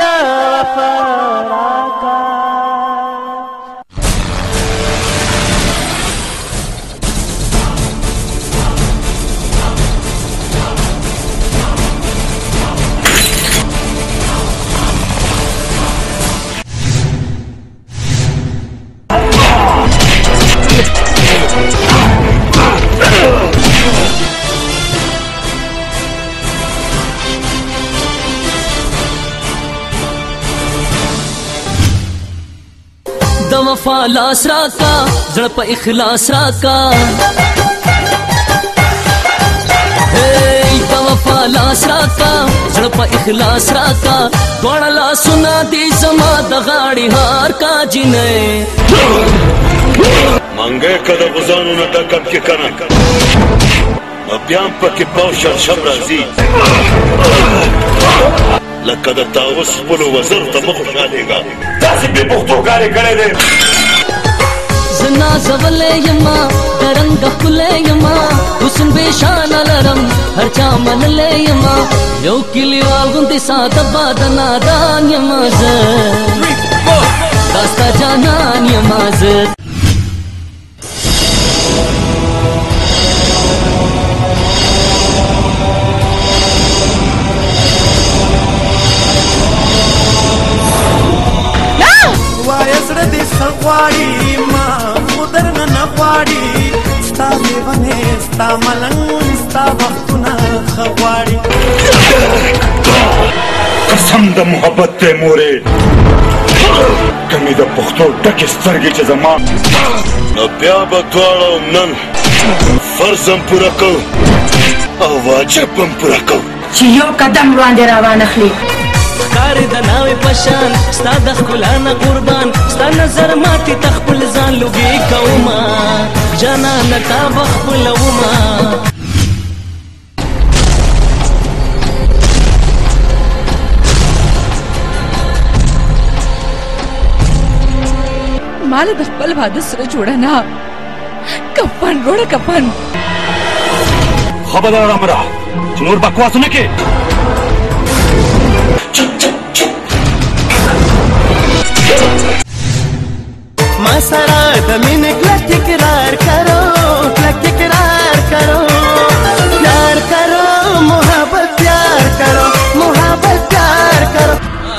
وفا راکا د وفا لاس راکا زړه په اخلاص راکا د وفا لاس راکا زړه په اخلاص راکا دواړه لاسونه دې زما د غاړې هار کا جنې منګه کده غزانو نه ډکم کې کنه بیا هم پکې پاوشل شم راځي لکه د طاووس خپلو وزر ته مه خوشحالېږه داسې بې پښتوګانې کړی دی زه نازولی یما د رنګه ښکلی یما حسن بې شانه لرم هر چا منلی یما یو کلیوال غوندې ساده باده نادان یما زه دا ستا جانان یما زه غواړي ما خو درنه نه غواړي ستا لیونې ستا ملنګ ستا وختونه ښه غواړي قسم د محبت دی مورې که مې د پښتو ډکې سترګې چې زما نو بیا به دواړه نن فرض هم پوره کوو او واجب هم پوره کوو چې یو قدم وړاندې روان اخلي ښکارې د ناوې په شان ستا د ښکلا نه قربان ستا نظر ماتې ته خپل ځان لوګې کومه جانانه تا به خپلومه ماله د خپل واده سره جوړه نه کفن روړه کفن خبردار امره چې نور بکواس نه کې ما سره د مینې کلک اقرار کرو کلک اقرار کرو پیار کرو محبت پیار کرو محبت پیار کرو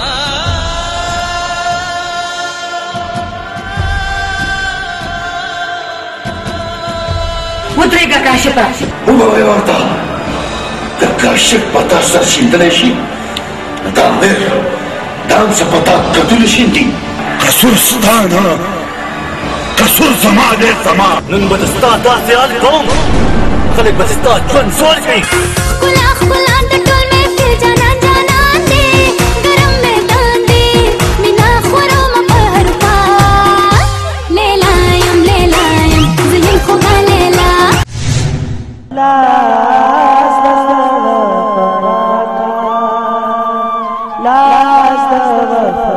ودرېږه کاشفه ووایه ورته د کاشف په تا سر شیندلی شي دا امیر دا هم څه په تا کتلی شیندي قصور ستا نه قصور زما دی زما نن به د ستا داسې حال کوم خلک به ستا ژوند زول کړي ښکلا ښکلا د ټول محفل جانان جانان دی ګرم میدان دی مینا خورم په هر پار لیلا یم لیلا یم زه یم خوږه لیلا لاس د وفا راکا لاس د وفا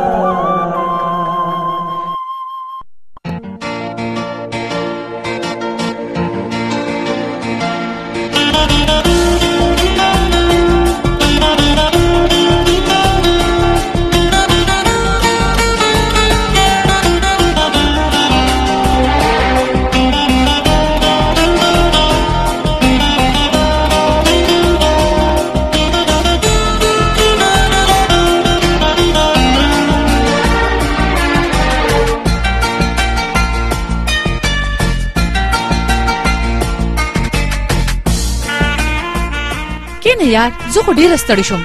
کینه یار زه خو ډېره ستړې شوم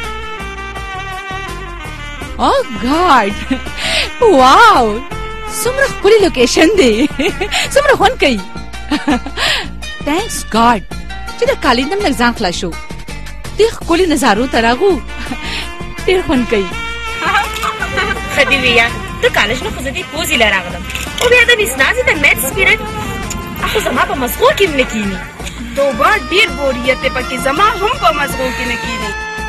او ګاډ واو څومره ښکلې لوکیشن دی څومره خوند کوي تھینکس ګاډ چې د کالج نه مې لږ ځان خلاص شو دې ښکلې نظارو ته راغو ډېر خوند کوي ښه دې وي یار د کالج نه خو زه دې پوزې له راغلم او بیا د ویسنازې د میتس پیریډ خو زما په مزغو کې هم نه کیني توبه ډېر بوریت دی پکې زما هم په مزغو کې نه کیني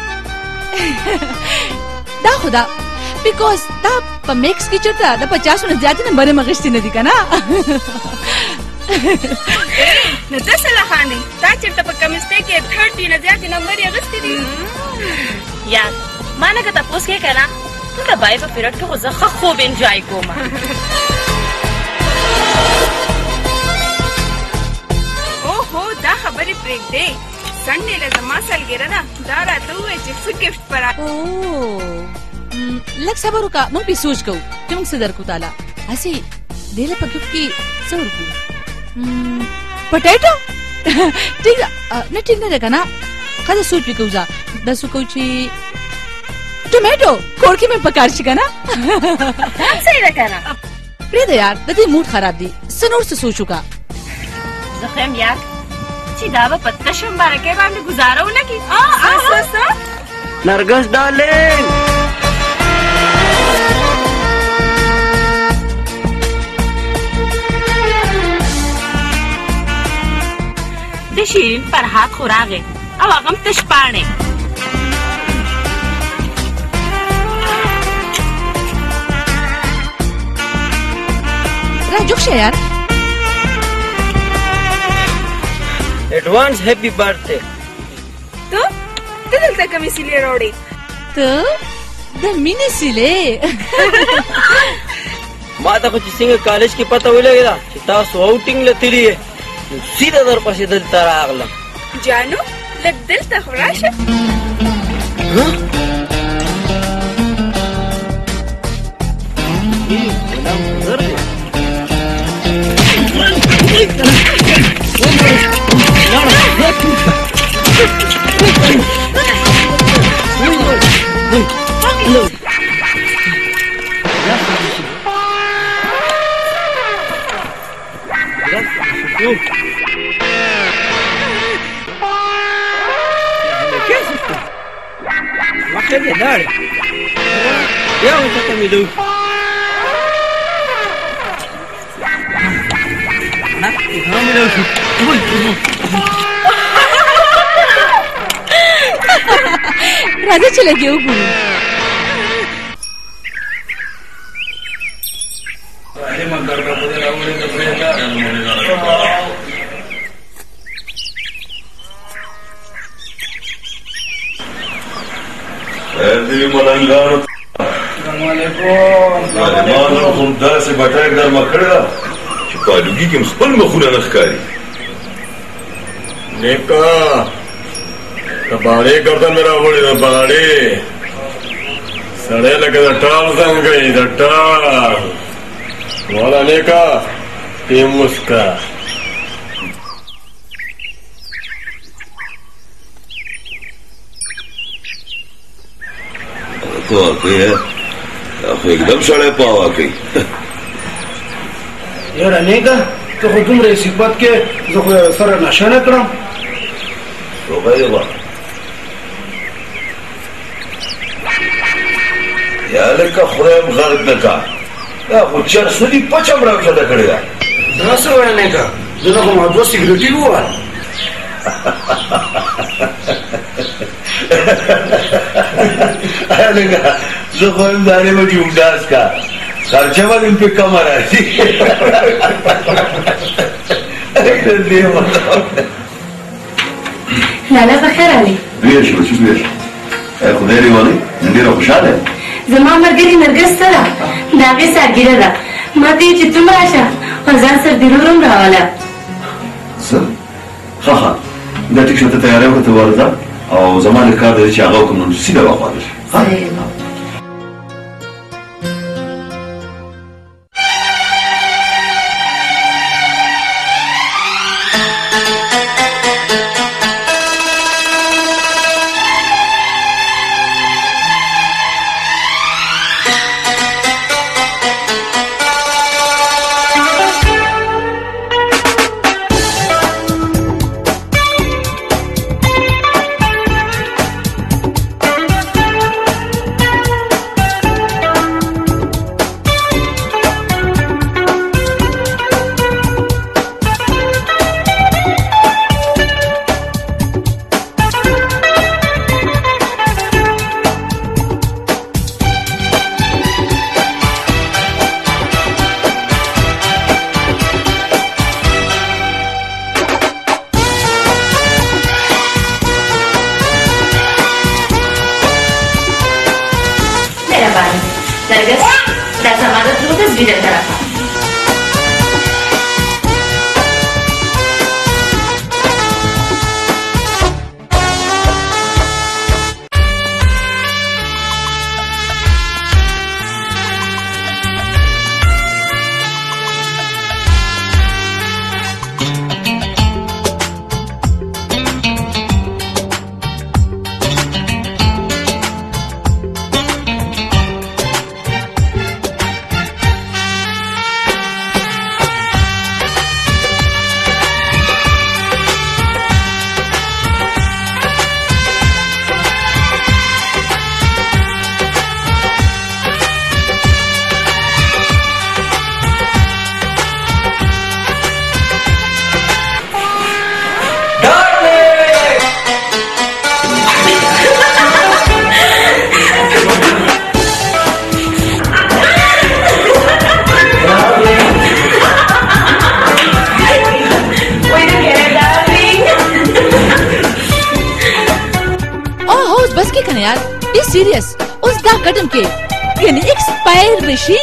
دا خو دا بیکاز دا په میکس کې چېرته د 50 نه زیاتې نمبرې مې اخیستې نه دي که نه نو ته څه له خاندې تا چېرته په کمیسټرۍ کې 30 نه زیاتې نمبرې اخیستې دي یار ما نه که تپوس کې که نه نو د بای په پیریډ کې خو زه ښه خوب انجوای کوم. اوهو دا خبرې پرېږدې. سنډې له زما سالګېره ده. دا راته ووایه چې څه ګفټ به لږ صبر وکړه، موږ پې سوچ کوو چې موږ څه درکړو تاله. هسې دې له په ګفټ کې څه ورکړو؟ پټیټو ټیک ده نه ټیک نه ده که نه ښه ده سوچ وکړو. ځه داسې وکړو چې ټومیټو کور کې مې پکار شي که نه صحیح ده که نه پرېږده یار د دې موډ خراب دی. څه نور څه سوچ وکړه. زه خو یم یار چې دا به په تشه مبارکۍ باندې ګزاره ونه کړي. نرګس ډارلینګ د شیرین فرهاد خو راغی او هغه هم تش پاڼې. را جوخ شه یار. Advance happy birthday. ته دلته کومې سیلې راوړې؟ ته د مینې سیلې. ما ته خو چې څنګه کالج کې پته ولګېده چې تاسو آوټینګ له تللي یې نو سیده درپسې دلته راغلم. جانو لږ دلته خو راشه. راځه چې لږ یې وګورو. دې ملنګانو ظالمانو خو داسې بټۍ ګرمه کړې ده چې په الوګي کې خپل مخونه نه ښکاري. نیکا د باړې ګردن مې راوړې د باړې سړی لکه د ټال زنګی د ټال والا نیکا دې مسکا. ته واقعي دا خو एकदम سړی په هوا کوي. یاره نیکا ته خو دومره صفت کې زه خو سره نشه نه کړم. روغه یې غواړه یا لکه خدای م غرق نه کا دا خو چرس نه دي پچه م راوچته کړې ده. دا څه وایه نیکا دلته خو ما 2 سګرټي ووهل. لکه زه خو یم دانې به دې همداس کا خرچه به دې پې کمه راځي. لالا بخیر علي. ډېر ښه چې ډېر ښه. خدای دې ولې نن ډېره خوشحاله یم. زما ملګرې نرګس څه ده؟ د هغې سالګېره ده. ما ته ویل چې ته م راشه او ځان سره ډېرور هم راوله. څه ښه ښه دا ټیک شو ته تیاری وکړه ته ورځه او زما لږ کار دی چې هغه وکړم نو سیده واخواته شي. Bye. نرګس دا زما د تلو تصویر یې طرفه सीरियस उस दा कदम के यानी एक्सपायर बशी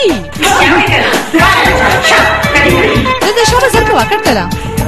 ده شو بزرك وقت ترى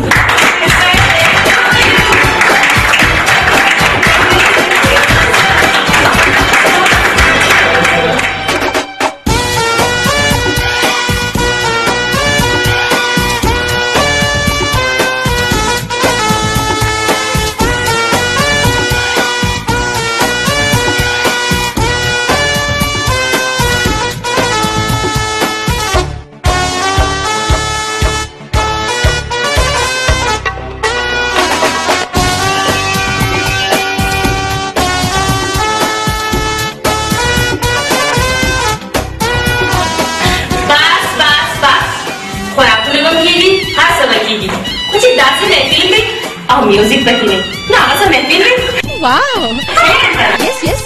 म्यूजिक बकी नहीं ना आवाज़ महफिल में वाओ यस यस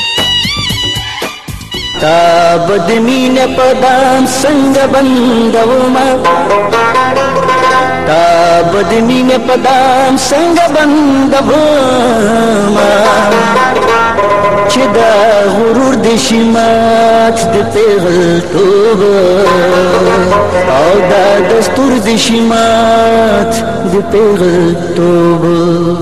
ताबदमी ने पदाम संग बंदवमा ताबदमी ने पदाम संग बंदवमा चिदा गुरूर दिशिमात दे पेगल तोबा औदा दस्तूर दिशिमात दे पेगल तोबा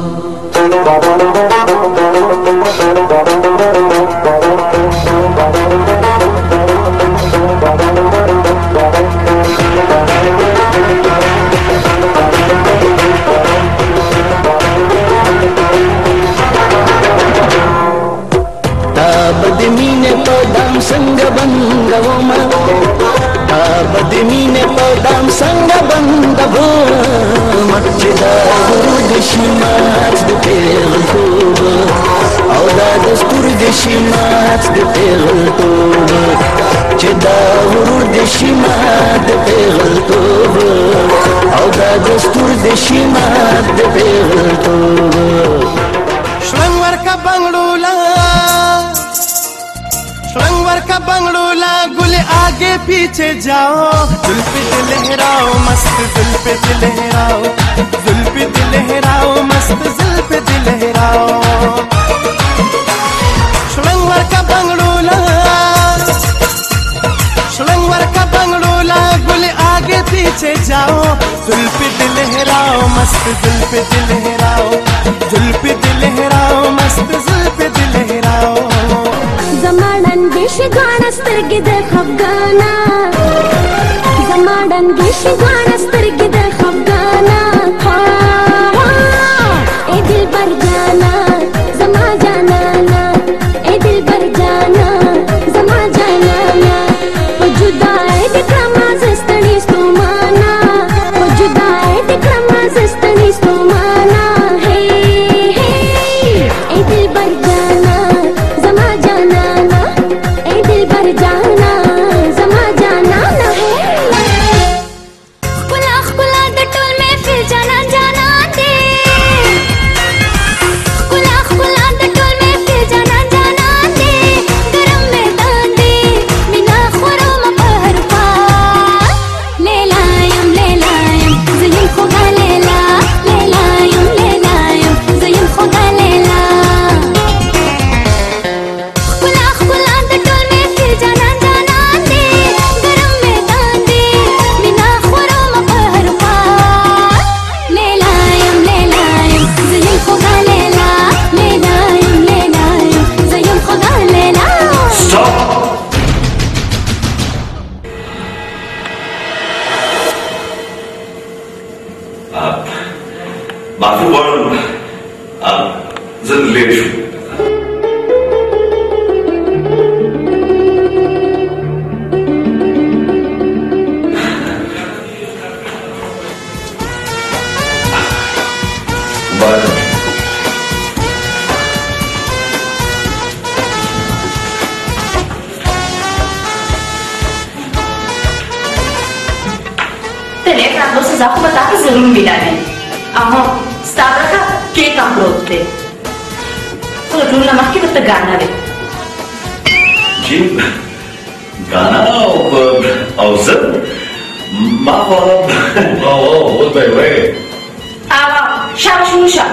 ताबदमी ने पदाम संग बंदवमा ताबदमी ने पदाम संग बंदवमा चिदा गुरूर दिशिमात दे पेगल तोबा औदा दस्तूर दिशिमात दे पेगल तोबा चिदा गुरूर दिशिमात दे पेगल तोबा औदा दस्तूर दिशिमात दे पेगल तोबा श्रृंगार का बंगड़ोला गुल आगे पीछे जाओ जुल्फे लहराओ मस्त जुल्फे लहराओ जुल्फे लहराओ मस्त जुल्फे लहराओ श्रृंगार का बंगड़ोला गुल आगे पीछे जाओ जुल्फे लहराओ मस्त जुल्फे लहराओ जुल्फे लहराओ मस्त जुल्फे लहराओ زمانن دیشی گانا سترگی ده خفگانا زمانن دیشی گانا سترگی ده خفگانا ای دل بر جانا زما جانانا ای دل بر جانا زما جانانا وجودائے دکرما زستنی ستومانا وجودائے دکرما زستنی ستومانا ہے ای دل بر جانا زما جانا जाना जमा जाना ना है खुला खुला डटोल में फिर जाना जाना दे खुला खुला डटोल में زه خو به تا ته ضرور میلانیم اما ستا برخه کیک هم پروت دی خو د ټولو نه مخکې درته ګانا دی چې ګانا او زه ما خو اوس به یې وایې شابه شروع شه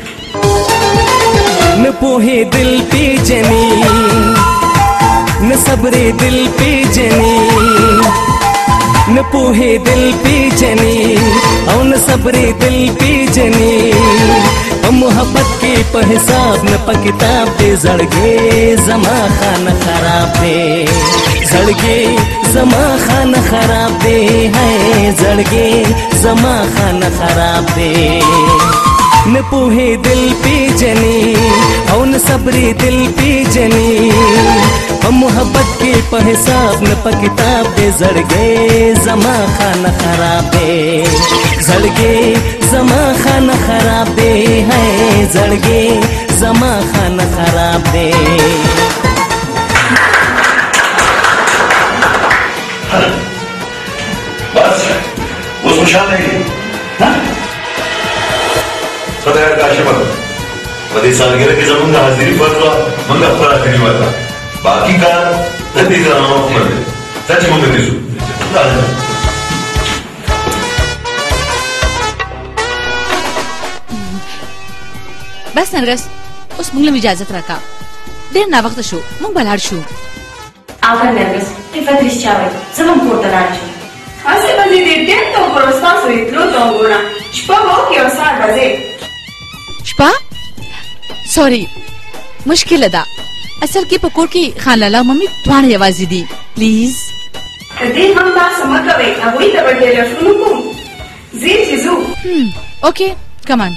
न पोहे दिल पे जनी न सबरे दिल पे जनी न पोहे दिल पे जनी और न सबरे दिल पे जनी मोहब्बत के पहसाब न पकिताब दे जड़गे जमा खान खराब दे जड़गे जमा खान खराब दे है जड़गे जमा खान खराब दे न पोहे दिल पे जनी और न सबरे दिल पे जनी हम मोहब्बत के पहसाब न पकिताब दे जड़ गए जमा खाना खराब दे जड़ गए जमा खाना खराब दे है जड़ गए जमा खाना खराब दे बस वो खुशहाल है خدای کاشمه په دې سالګره کې زمونږ حاضري فرض وه موږ خپل حاضري ورکړه باقي کار د دې ځوانانو په مټ دی ځه چې موږ دې ځو بس نرګس اوس موږ له اجازه راکا ډېر ناوخته شو موږ بلاړ شو آفر نرګس رفت رښتیا وایي زه به هم کور ته لاړ شم هسې به دې ډېر ته وګورم ستاسو د تلو ته وګورم شپه به وکړې او سهار به ځې شپه سوري مشکل ده اصل کې په کور کې خان لالا ممي دواړه یوازې دي پلیز ته دې هم داسې مه کوئ هغوی ته به ټلیفون وکړو ځې چې ځو اوکې کمان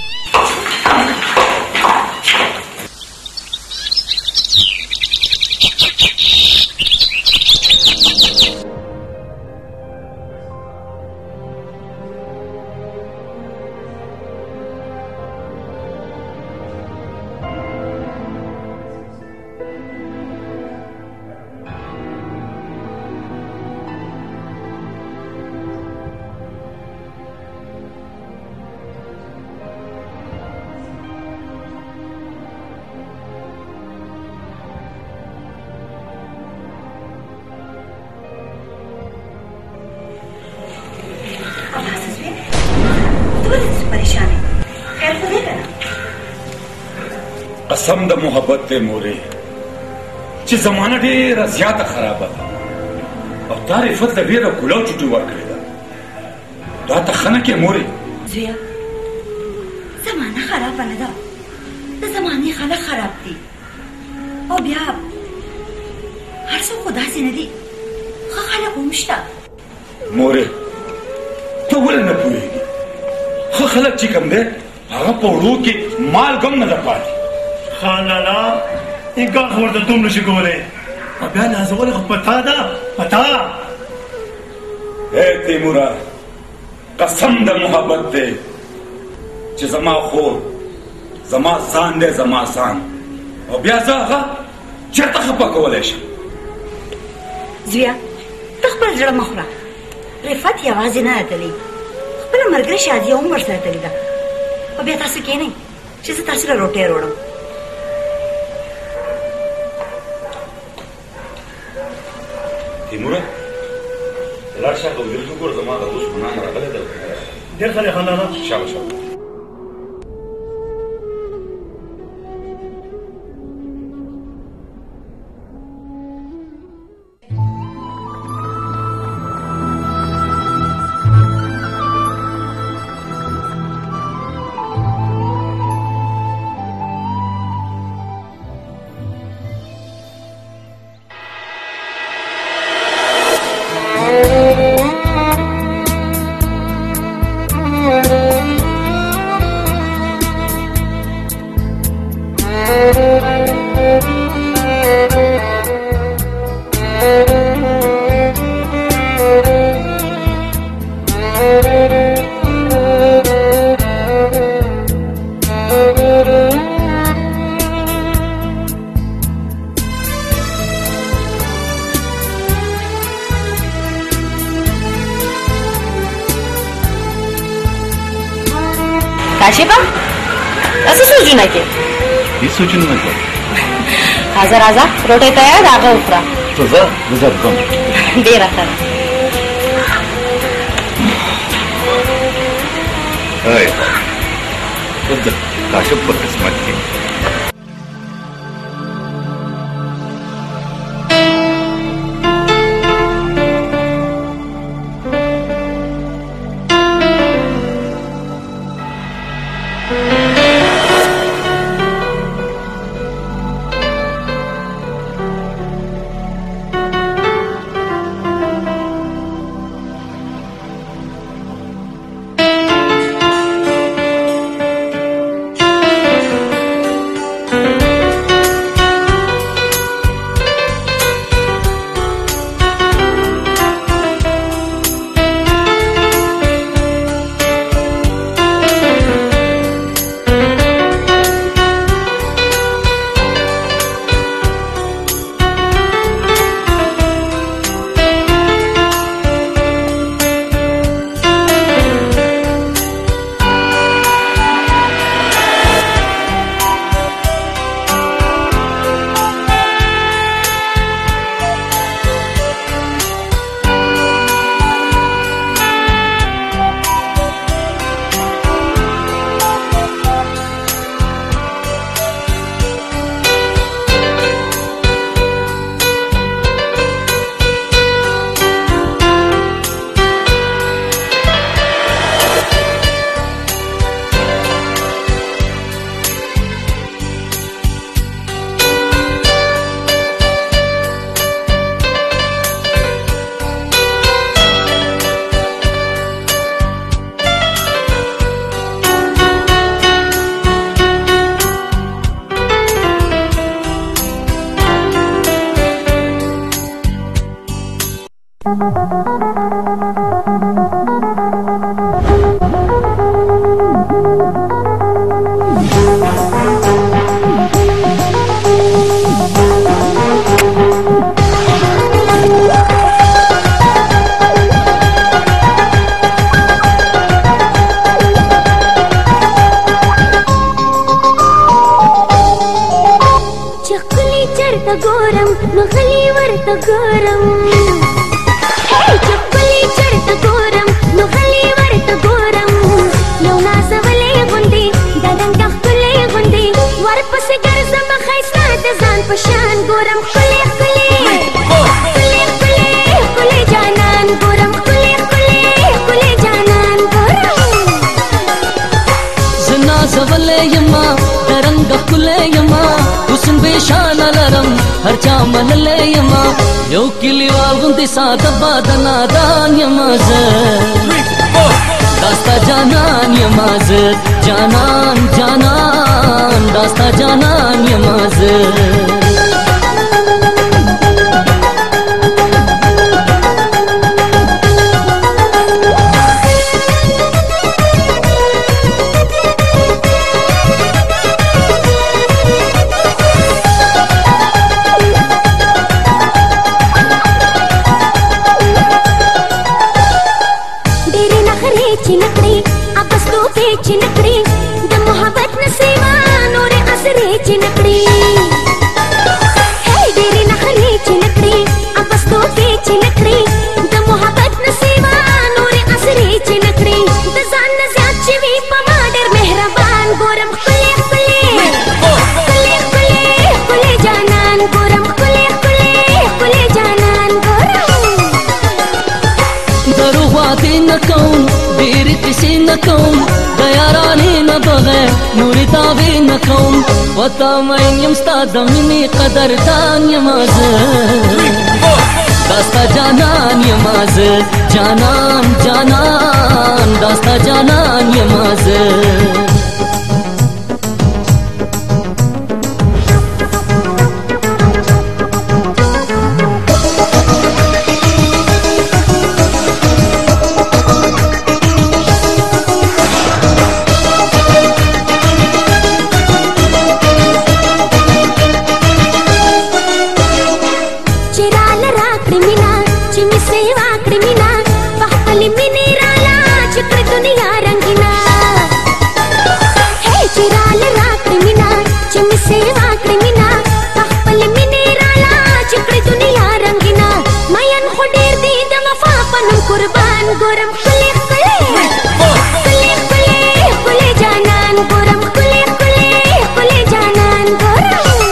قسم د محبت ته مورې چې زمانه ډېره زیاته خرابه ده او تا رفت له ډېره ګولاو چوټي ورکړې ده دا ته ښه نه کې مورې زویه زمانه خرابه نه ده د زمانې خلک خراب دي او بیا هر څوک خو داسې نه دي ښه خلک هم شته مورې ته ولې نه پوهېږې ښه خلک چې کوم دی هغه په وړو کې مالګه هم نه ده پاتې خان لالا انکار خو ورته دومره شي کولی او بیا نازول خو په تا ده په تا ای تیموره قسم د محبت دی چې زما خور زما ځان دی زما ځان او بیا زه هغه چېرته خفه کولی شم زویه ته خپل زړه مه خوره رفت یوازې نه ده تللی خپله ملګرې شادیه هم ورسره تللې ده او بیا تاسو کښېنئ چې زه تاسو له روټۍ راوړم تیموره لاړ شه او ورته وګوره زما د اوس ګناه راغلی ده ډېر ښه دی خان لالا شابه شابه काशिफा असं सोचू नके ही सोचून नको राजा राजा रोटे तयार रागा उतरा तुझा तुझा गम दे रहा खुद काशिफ पर किस्मत की दमिनी कदर दान यमाज दास्ता जानान यमाज जानान जानान दास्ता जानान यमाज جانم قربان ګورم خلی خلی خلی خلی خلی جانان ګورم خلی خلی خلی جانان ګورم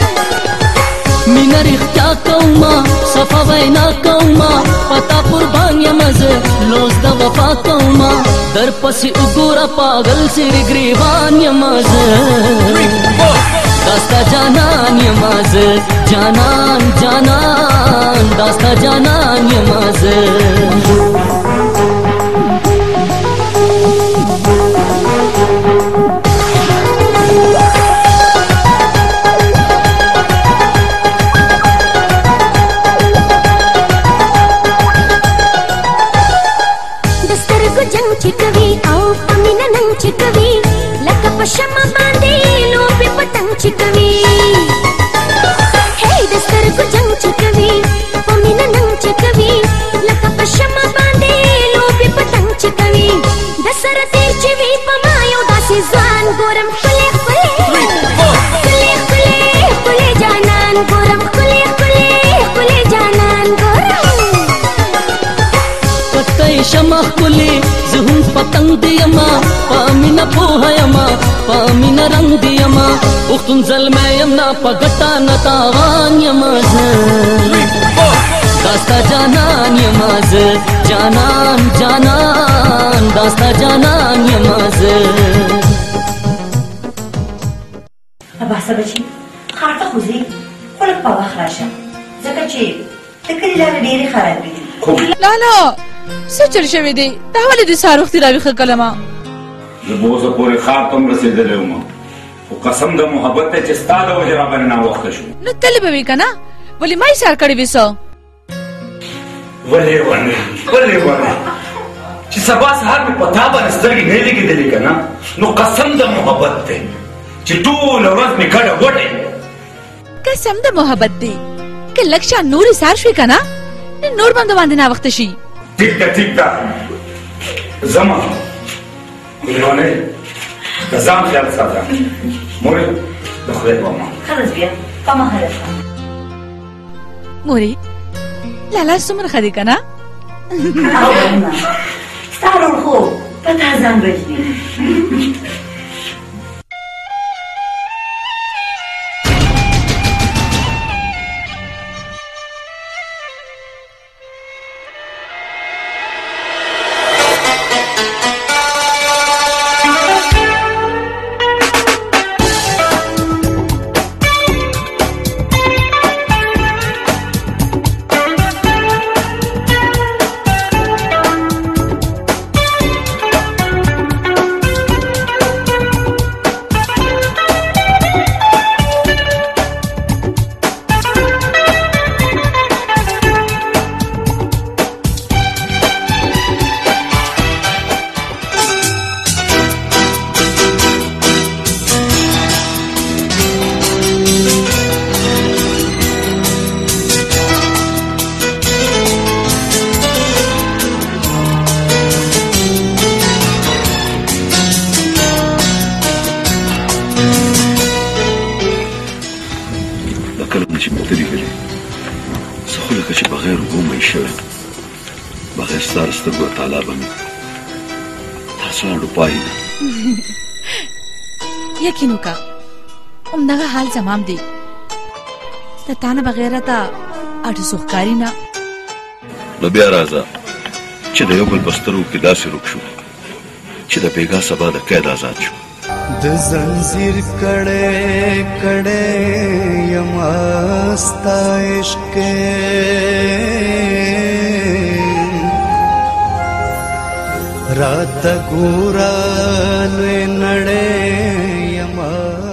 مینا رښتیا کوما صفا وینا کوما پتا قربان یمز لوز د وفا کوما در پسې وګوره پاگل سر گریوان یمز داستا جانان یمز جانان جانان داستا جانان یمز चिकवी आओ पमीना नंग चिकवी लका पशमा बांधे लो पे पतंग चिकवी हे दस्तर को जंग चिकवी पमीना नंग चिकवी लका पशमा बांधे लो पे पतंग चिकवी दसर तेर चिवी पमायो दासी जान गोरम खुले खुले खुले खुले खुले जानन गोरम खुले खुले खुले जानन गोरम पत्तई शमा खुले जुहुम पतंग दियमा पामिना पोहयमा पामिना रंग दियमा उख्तुन जलमयमना पगटा नतावान यमaz दास्ता जानन यमaz जानन जानन दास्ता जानन यमaz اباسه بچي خاطه خوځي خلک په وخت راشه ځکه چې د کلي لارې ډېرې خرابې دي لالا څه چل شوی دی دا ولې د سهار وختي راویښه کلمه زه به اوسه پورې ښار ته هم رسېدلی وم خو قسم د محبت دی چې ستا د وجې راباندې ناوخته شو نو تللی به وي که نه ولې ما یې سهار کړی وي څه ولې ونه ولې ونه چې سبا سهار مې په تا باندې سترګې نه لګېدلې که نه نو قسم د محبت دی چې ټوله ورځ مې ګډه وډې قسم د محبت دی که لږ شان نورې سهار شوې که نه نور به هم د باندې ناوخته شي ټیک ده ټیک ده زما ګلانې د ځان خیال ساته مورې د خدای په امان خلاص بیا په مهاله مورې لالا څومره ښه دی که نه ستا ورور خو په تا ځان بچ دی یقین وکړه همدغه حال زمام دی د تا نه بغیره ته اړ ښکاري نه نو بیا راځه چې د یو بل په سترګو کې داسې روک شو چې د بېګا سبا د قید آزاد شو د زنځیر کړه کړه یما ستا عشق رات ګورا لوی نړۍ یما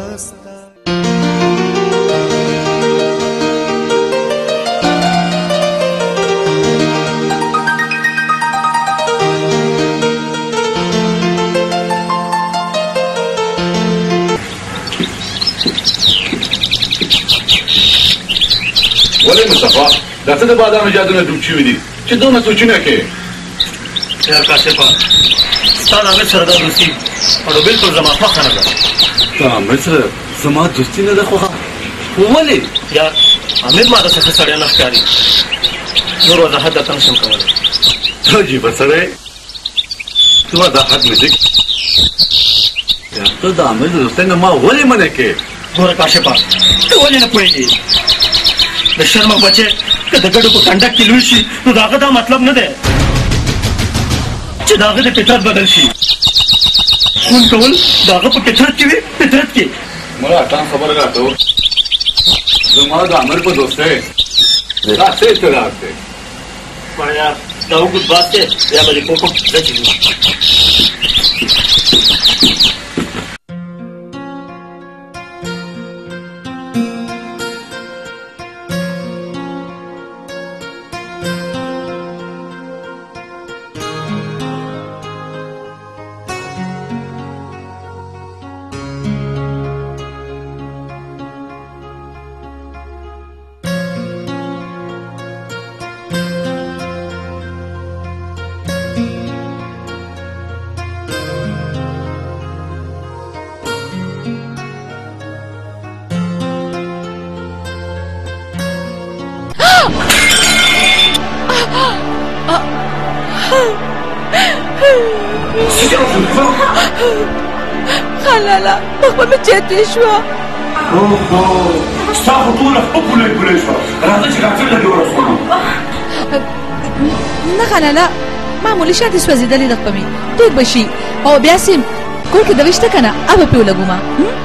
ولې مصطفی دا څه د بادامو جادونه ډوب شوي دي چې دومره سوچونه کوې یار کاشفه ستا د امیر سره دا دوستي او بلکل زما خوښه نه ده د امیر سره زما دوستي نه ده خوښه ولې یار امیر ما داسې ښه سړی نه ښکاري نور وضاحت درته نشم کولی عجیبه سړی ته دا حد مې ځکه ته د عامر د دوستۍ نه ما ولې منع کې ګوره کاشفه ته ولې نه پوهېږې د شرمه بچی که د ګډو په کنډک کې لوی شي نو د هغه دا مطلب نه دی چې د هغه د فطرت بدل شي خون کول د هغه په فطرت کې وي فطرت کې مړه ټان خبره راته زما د عامر په دوستۍ دا څه اطلاعات دی مړیا دا اوږد باد دی بیا به دې کوم زه چې خلاله مخبه مې چیرته شوه ستا خو ټوله خپه پولې شوه راځه چې ډاکټر ته دې ورسوم نه خلاله معمولي شاتې سوځېدلې د خپه مې ټیک به شي او بیا سیم کور کې دوا شته که نه ابه پې ولګومه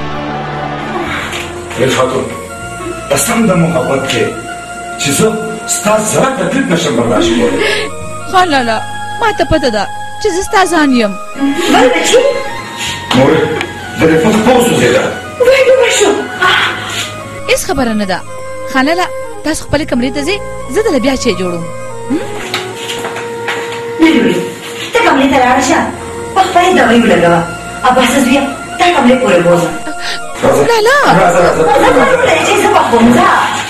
هیل خاتون قسم د محبت کې چې زه ستا ذره تکلیف نشم برداشت کولی خلاله ما ته پته ده چې زه ستا ځان یم مورې د دې فخ په وسوځېده وایي ډوبه شو هېڅ خبره نه ده خلاله تاسو خپلې کمرې ته ځې زه دله بیا چای جوړوم نلوري ته کمرې ته لاړه شه په خپلې دوایي ولګوه او بس زویه تا کمرې پورې بوځه لالا زه کار ولرې چې زه پخوم ځه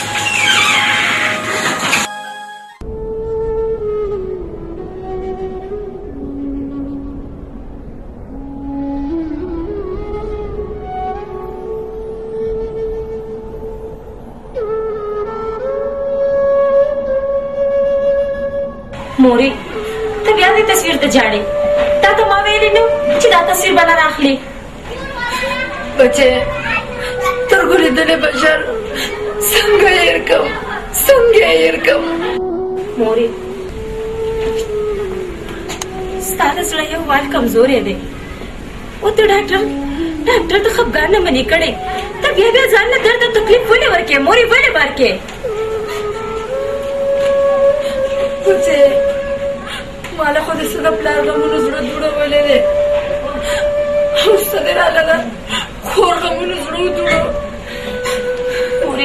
مورې ته بیا دې تصویر ته جاړې تا ته ما ویلې نو چې دا تصویر به نه راخلې بچې سترګو لیدلی بشر څنګه هېر کړم څنګه هېر کړم مورې ستا د زړه یو وال کمزوری دی او ته ډاکټر ته خفګان نه منې کړې ته بیا ځان نه درد او تکلیف ولې ورکې مورې ولې ورکې بچې ما له خو د څه د پلار غمونو زړه دوړولی دی او څه دې راله ده کور غمونو زړه ودوړو مورې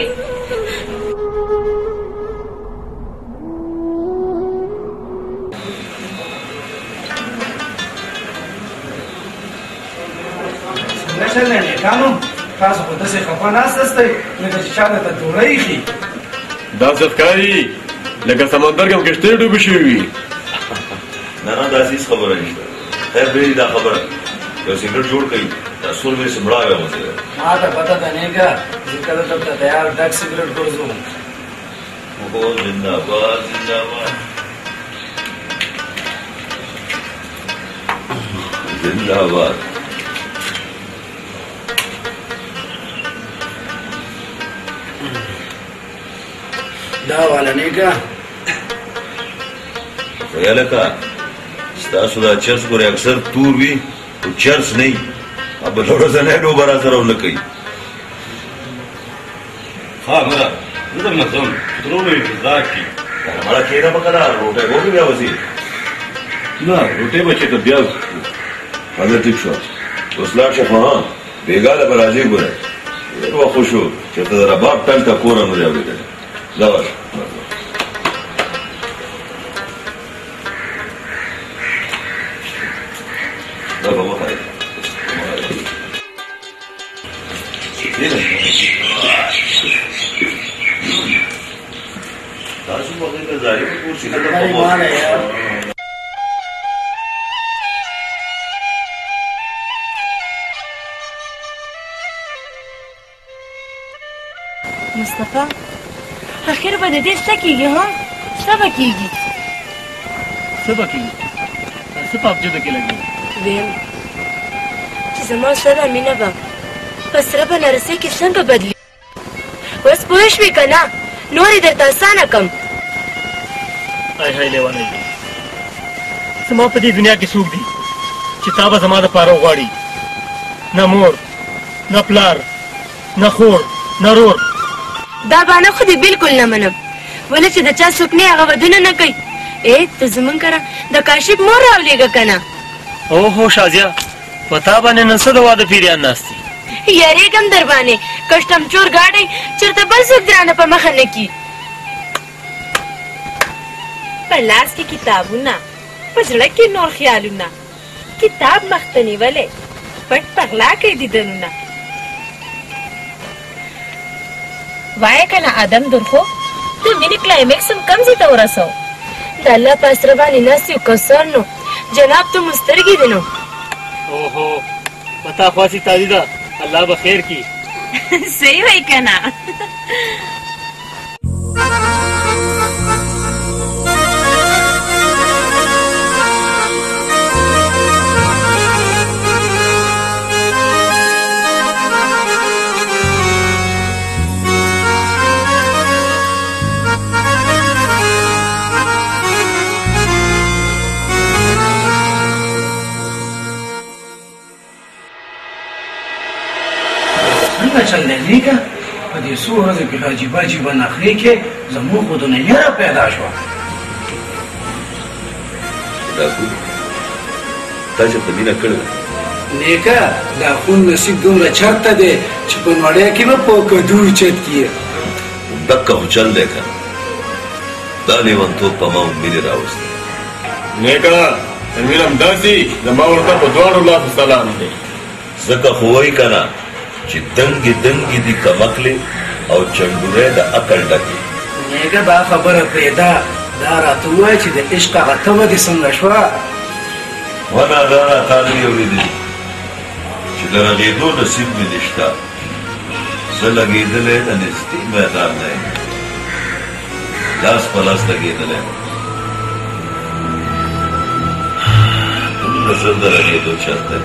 څنګه چل دی نیکانو تاسو خو داسې خفه ناست یاستئ لکه چې چا درته ډوډۍ ایښي داسې ښکاري لکه سمندر کې کښتۍ ډوبې شوې وي نه نه داسې هېڅ خبره نشته خیر پرېږدي دا خبره یو سګرټ جوړ کړئ دا سور مې سمړاوی ومسېده ما ته پته ده نیکه زه کله درته تیار ډک سګرټ ګرځوم اوهو زنده‌باد زنده‌باد زنده‌باد دا والا نیکه یا لکه ستاسو دا چرس ګورې اکثر تور وي خو چرس نه وي بله ورځنی ډوبه را سره ونه کوي ها مړه زه درنه ځم ترونه انتظار کړي مړه کښېنه به که نه روټۍ وکړې بیا وځي نه روټۍ به چې ته بیا هغه ټیک شو اوس لاړ شه خو ها بېګا له به راځې ګوره ډېر وخت شو چېرته د رباب ټنګ ته کوره نه دی اورېدلی ځه ورشه دا به مخه تاسو په دې ځای کې کورسي ته مصطفی اخر به دې څه کېږي ها څه به کېږي څه پکې څه پاپجو د کې لګي ویم چې زما سره مینه به په سره بنارسۍ کې څنګه بدلي اوس پوه شوې که نه نور یې درته اسانه کړم هاي هاي لیونی زما په دې دنیا کې څوک دي چې تا به زما دپاره وغواړي نه مور نه پلار نه خور نه رور دا بانه خو دې بالکل نه منم ولې چې د چا څوک نه هغه ودونه نه کوي ته زمونږ کره د کاشف مور راولېږه که نه اوهو شازیه په تا باندې نن څه د واده پیریان ناست دي یارېږم در باندې کشتم چور ګاډی چېرته بل څوک درانه په مخه نه کي په لاس کې کتابونه په زړه کې نور خیالونه کتاب مخته نیولی پټ پغلا کوي دیدنونه وایه که نه آدم درخو د مینې کلایمکس هم کم ځای ته ورسو د الله په اسره باندې ناست یو کوثر نو جناب ته مو سترګې دي نو اوهو په تا خواسي تازي ده الله به خیر کړي صحیح وایي که نه څنګه چل دی نیکه په دې څو ورځو کې عجیبه عجیبه نخرې کې زموږ خو نه یره پیدا شوه ډاکو تا چې په مینه کړې نیکه دا خون نصیب دومره چرته دی چې په نړۍ کې به په کدو چت کیږي دکه خو چل دی که دا لیونتوب په ما مینې راوستی نیکه امیر همداسې زما ورته په دواړو لاسو سلام دی ځکه خو وایي که نه چې دنګې دنګې دي کمقلې او چنډورې د عقل ډکې نیکه دا خبره پرېږده دا راته ووایه چې د عشق هغه تبه دې څنګه شوه ونه دا راته نه دي اورېدلي چې د رغېدو نصیب مې نشته زه لګېدلی د نږدې میدان نه یم لاس په لاس لګېدلی یم دومره زر د رغېدو چرته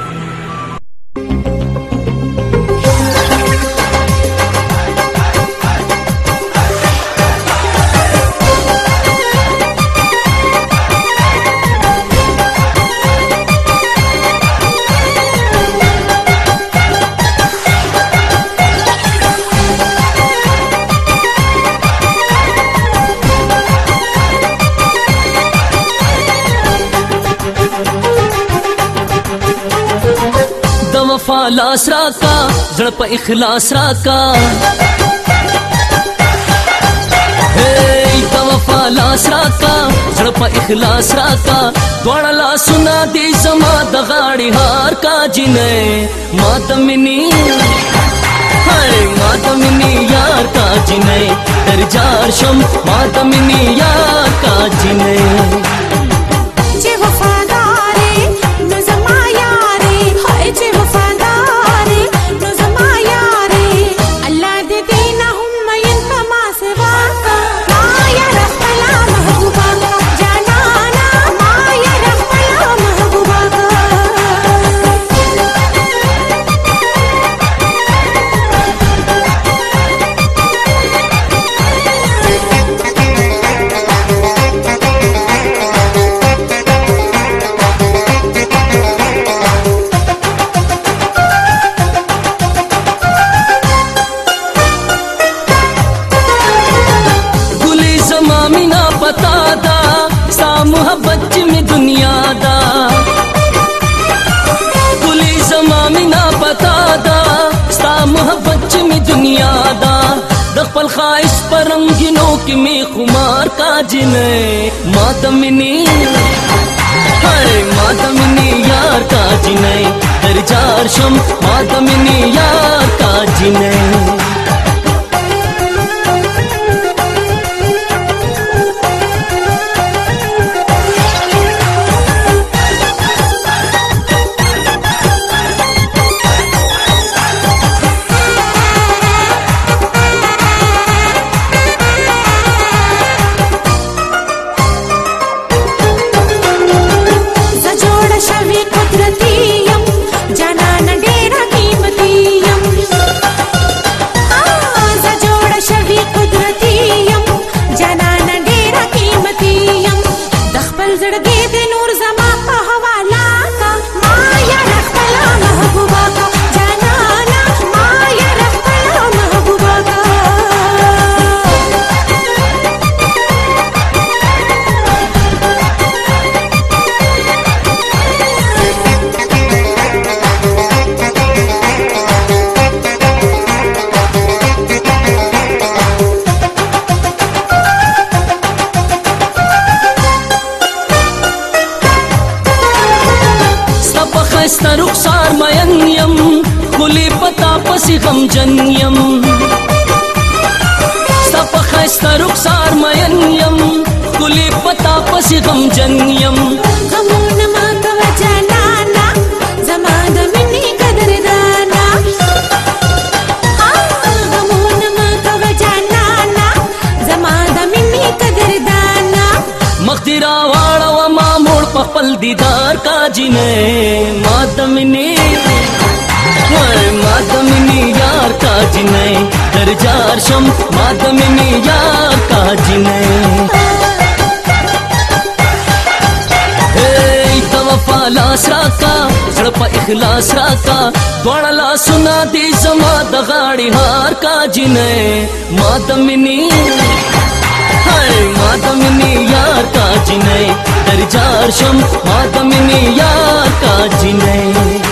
لاس راکا زړه په اخلاص راکا د وفا لاس راکا زړه په اخلاص راکا دواړه لاسونه دې زما د غاړې هار کا جینۍ ما ته مینې ما ته مینې یار کا جینۍ در جار شم ما ته مینې یار کا جینۍ خپل خواهش پر رنگینو کې می خمار کا جنۍ ما ته مینې ما ته مینې یار کا جنۍ در جار شم ما ته مینې یار کا جنۍ خپل زړګي د نور زما په حواله کا ما یا خپل محبوبا کا جانانا ما یا خپل محبوبا کا ستا رخسار مین یم کلی پتا پسی غمجن یم ستا په ښایسته رخسار مین یم کلی پتا پسی غمجن یم غمونه ما کوه جانانا زما د مینې قدردانا غمونه ما کوه جانانا زما د مینې قدردانا مخ دې راواړوه ما موړ په خپل دیدار کا جینې ما د مینې یار کا جینې درجار شم ما د مینې یار کا جینې وفا لاس راکا زړه په اخلاص راکا دواړه لاسونه دې زما د غاړې هار کا جینې ما د مینې ما د مینې یار کا جینې درجار شم ما د مینې یار کا جینې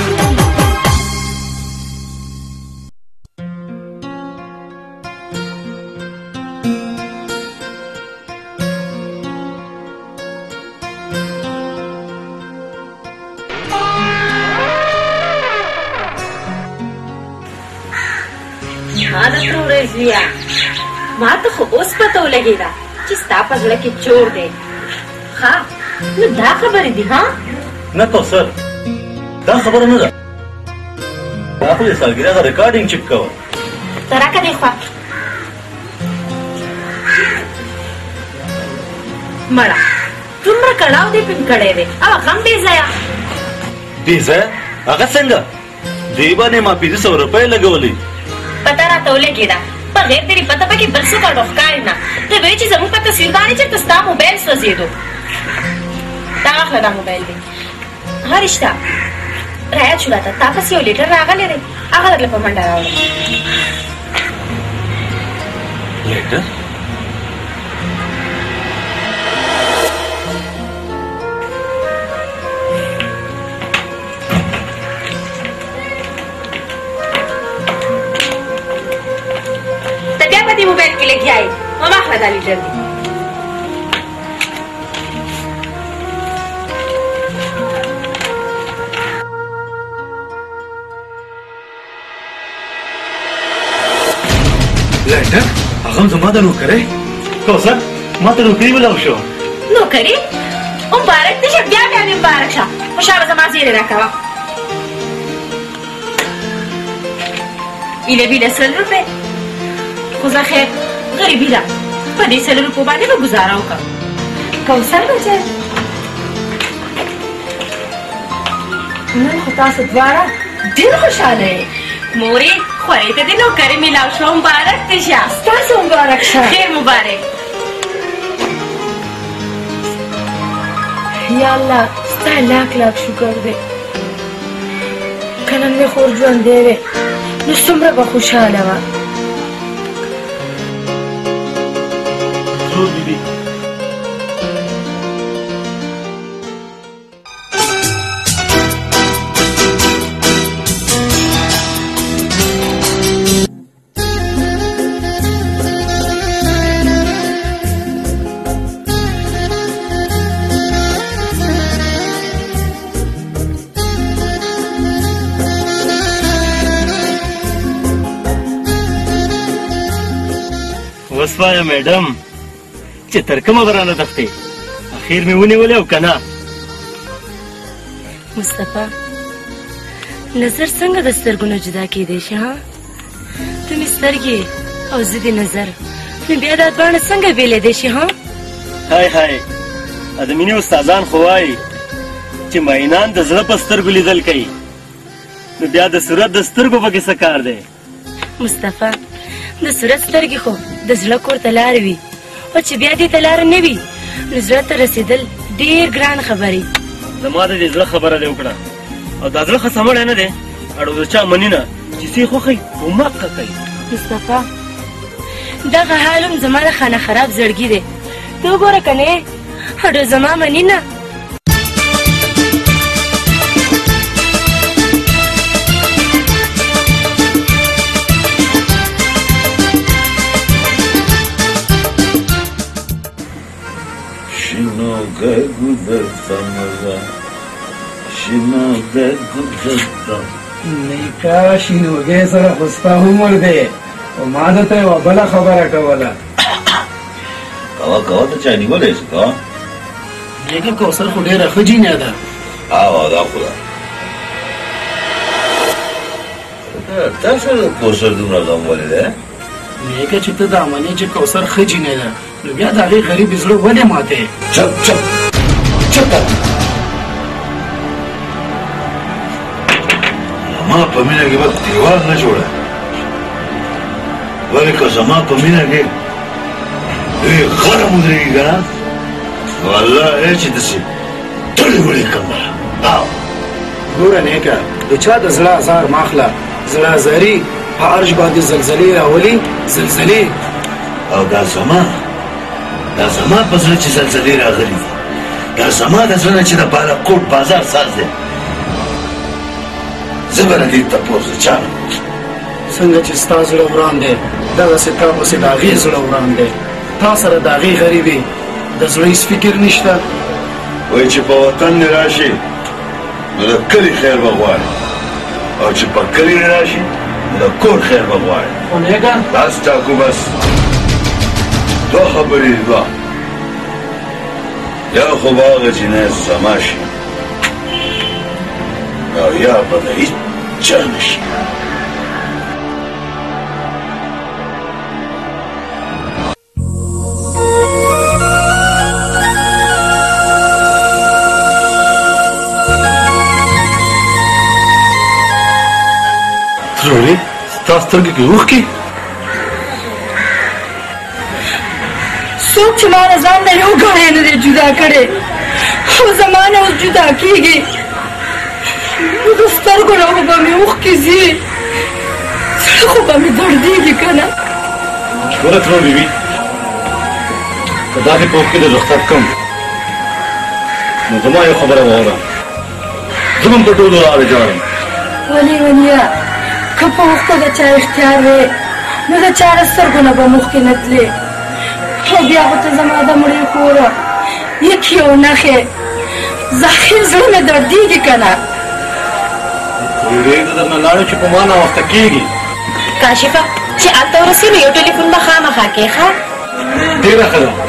ما ته خو اوس پته ولګېده چې ستا په زړه کې چور دی ښه نو دا خبرې دي ها نه کوثر دا خبره نه ده دا خو د سالګرې هغه ریکارډینګ چک کوه ته راکه دې خوا مړه څومره کړاو دې پین کړی دی او غم بې ځایه بې ځایه هغه څنګه دې باندې ما 500 روپۍ لګولې پته راته ولګېده بغیر تیری پته پکې بل څه کړو ښکاري نه ته وایې چې زموږ په تصویر باندې چېرته ستا موبایل سوځېدو دا اخله دا موبایل دی ها رشته رایاد شو راته تا پسې یو لیټر راغلی دی هغه درله په منډه راوړم لیټر موبایل کې لګیا یې ماما اخله دا لیټر دی لیټر هغه هم زما د نوکرۍ کوثر ما ته نوکري ولاړ شو نوکري مبارک دې شه بیا بیا دې مبارک شه خوشحاله زما زیرې راکوه ایله بیله 100 روپۍ خو زه خیر غریبي ده په دې 100 روپو باندې به ګزاره وکړم کوثر بچی نن خو تاسو دواړه ډېر خوشحاله یې مورې خورې ته دې نوکري میلاو شوه مبارک دې شه ستاسو مبارک شه ډېر مبارک یا الله ستا لاک لاک شکر دی که نن مې خور ژوندی وې نو څومره به خوشحاله وه بیبي وسوایا میډم چې تر کومه به رانه تښتې اخیر مې ونیولې او که نه مصطفی نظر څنګه د سترګو نه جدا کېدی شي ها ته مې سترګې او زه دې نظر نو بیا دا دواړه څنګه بېلېدی شي ها های های د مینې استادان خو وایي چې مینان د زړه په سترګو لیدل کوي نو بیا د صورت د سترګو پکې څه کار دی مصطفی د صورت سترګې خو د زړه کور ته لاره وي او چې بیا دې ته لاره نه وي نو زړه ته رسېدل ډیر ګران خبرې زما د دې زړه خبره دې وکړه او دا زړه خو سمړی نه دی اړو د چا مني نه چې سی خوښوي هماغه کوي مصطفی دغه حال هم زما د خانه خراب زړګي دی ته وګوره که نه اړو زما مني نه نیکا شینوګې سره خو ستا عمر دی او ما درته یوه بله خبره کوله کوه ته چا نیولی څه کوه نیکه کوثر خو ډېره ښه جینۍ ده دا خو ده تا سره کوثر دومره غم ولې دی نیکه چې ته دا منې چې کوثر ښه جینۍ ده نو بیا د هغې غریبې زړه ولې ماتې چپ زما په مینه کې به دیوال نه جوړه ولې که زما په مینه کې دوی غره ودرېږي که نه نو الله ای چې داسې تړې وړې کړم ګوره نیکه د چا د زړه ازار ماخله زړه ازاري په عرش باندې زلزلې راولي زلزلې او دا زما په زړه چې زلزلې راغلي دي دا زما د زړه چې د بالاکوټ بازار ساز دی زه به نه دې تپوس د چا څنګه چې ستا زړه وران دی دغسې تا پسې د هغې زړه وران دی تا سره د هغې غریبې د زړه هېڅ فکر نشته وایي چې په وطن دې راشي نو د کلي خیر به غواړي او چې په کلي دې راشي نو د کور خیر به غواړي خو نیکه بس ټاکو بس دوه خبرې دي دوه یا خو به هغه جنایت زما شي او یا به د هېڅ چا نه شي ترورې ستا سترګې کې اوښکې څوک چې ما له ځان نه یو ګړی نه دی جدا کړی او زما نه اوس جدا کېږي نو د سترګو نه خو به مې اوښکې ځي زړه خو به مې دردېږي که نه ګوره ترور بیبي که داسې په اوښکې د رخصت کړم نو زما یو خبره واوره زه به هم په ټولو لارې جاړم ولې ونیه که په اوښکو د چا اختیار وې نو د چا له سترګو نه به مې اوښکې نه تلې او بیا خو ته زما د مړې کوره یک یو نښې زخم زړه مې دردېږي که نه ترورې زه درنه لاړم چې په ما ناوخته کېږي کاشفه چې هلته ورسې نو یو ټلیفون به خامخا کې ښه ډېره ښه ده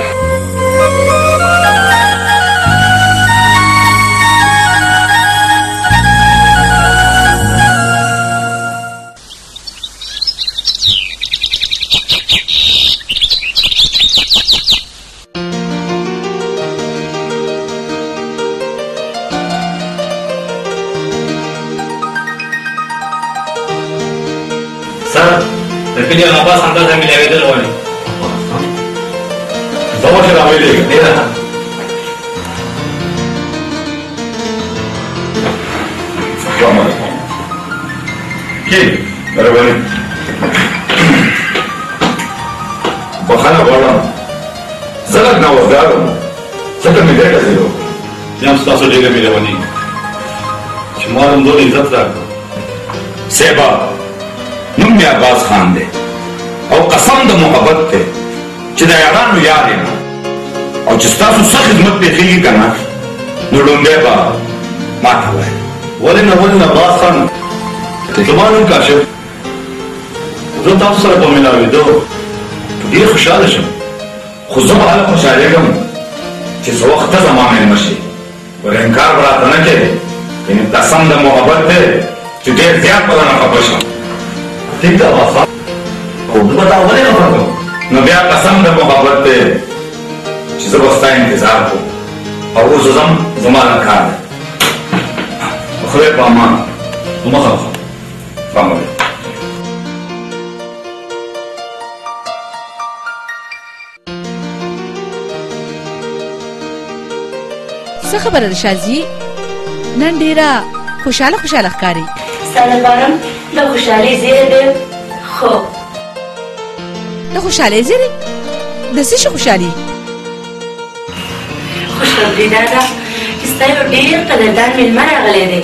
Tapi dia apa sampai saya milih itu loh. Sama saya milih. Iya. Selamat. Kim, ada balik. Bahana bolam. Zalat nawazdarum. Zakat milih kasih lo. Yang setahu dia milih wani. Cuma orang dulu izzat rak. Seba. نوم مې عباس خان دی او قسم د محبت دی چې د یارانو یار یم او چې ستاسو څه خدمت پېښېږي که نه نو لومړی به ما ته وایي ولې نه عباس خان زما نوم کاشف زه تاسو سره په ملاوېدو ډېر خوشحاله شم خو زه به هله خوشحالېږم چې څه وخت ته زما مېلمه شي ولې انکار به راته نه کوې یعنې قسم د محبت دی چې ډېر زیات به درنه خفه شم ٹھیک ہے وفا خود بتاؤ بولے نا پڑھو نو بیا قسم د محبت دی چې زه به ستا انتظار کوم او اوس ځم زما نه کار دی خدای په امان ومخه سلام علیکم څه خبره ده شازي نن ډیره خوشاله ښکاري ستا لپاره د خوشحالۍ زیری دی خو د خوشحالۍ زیری د څه شي خوشحالي خوشخبري دا ده چې ستا یو ډېر قدردان مېلمه راغلی دی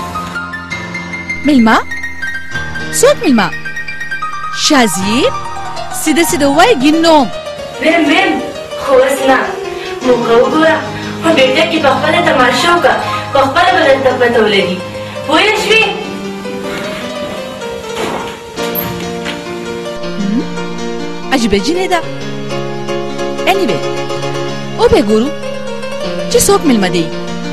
مېلمه څوک مېلمه شازي سیده ووایه ګینو ویم خو اوس نه موقع وګوره په بېټه کې پخپله تماشه وکړه پخپله به درته پته ولګي پوه شوې عجیبه جینۍ ده anyway وبه ګورو چې څوک مېلمه دی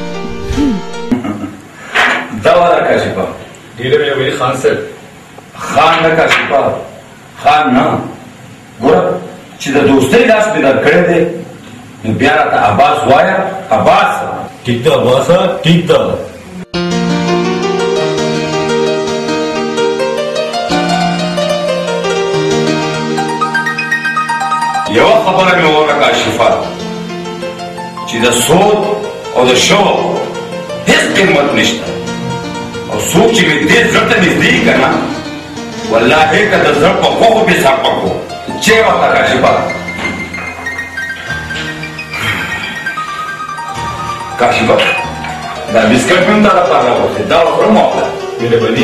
دا والا کاشفه ډېره مې ویلي خان صاحب خان نه کاشفه خان نه ګوره چې د دوستۍ لاس مې درکړی دی نو بیا راته عباس وایه عباس ټیک ده عباسه ټیک ده یوه خبره مې وکړه کاشفه چې د سود او د شوق هیڅ قیمت نشته او څوک چې مې دې زړه ته نږدې که نه والله که د زړه په خوښو بې ساپه کړو چې ورته کاشفه کاشفه دا بسکټ مې هم تا لپاره راوړی دا وخورم واخله مهرباني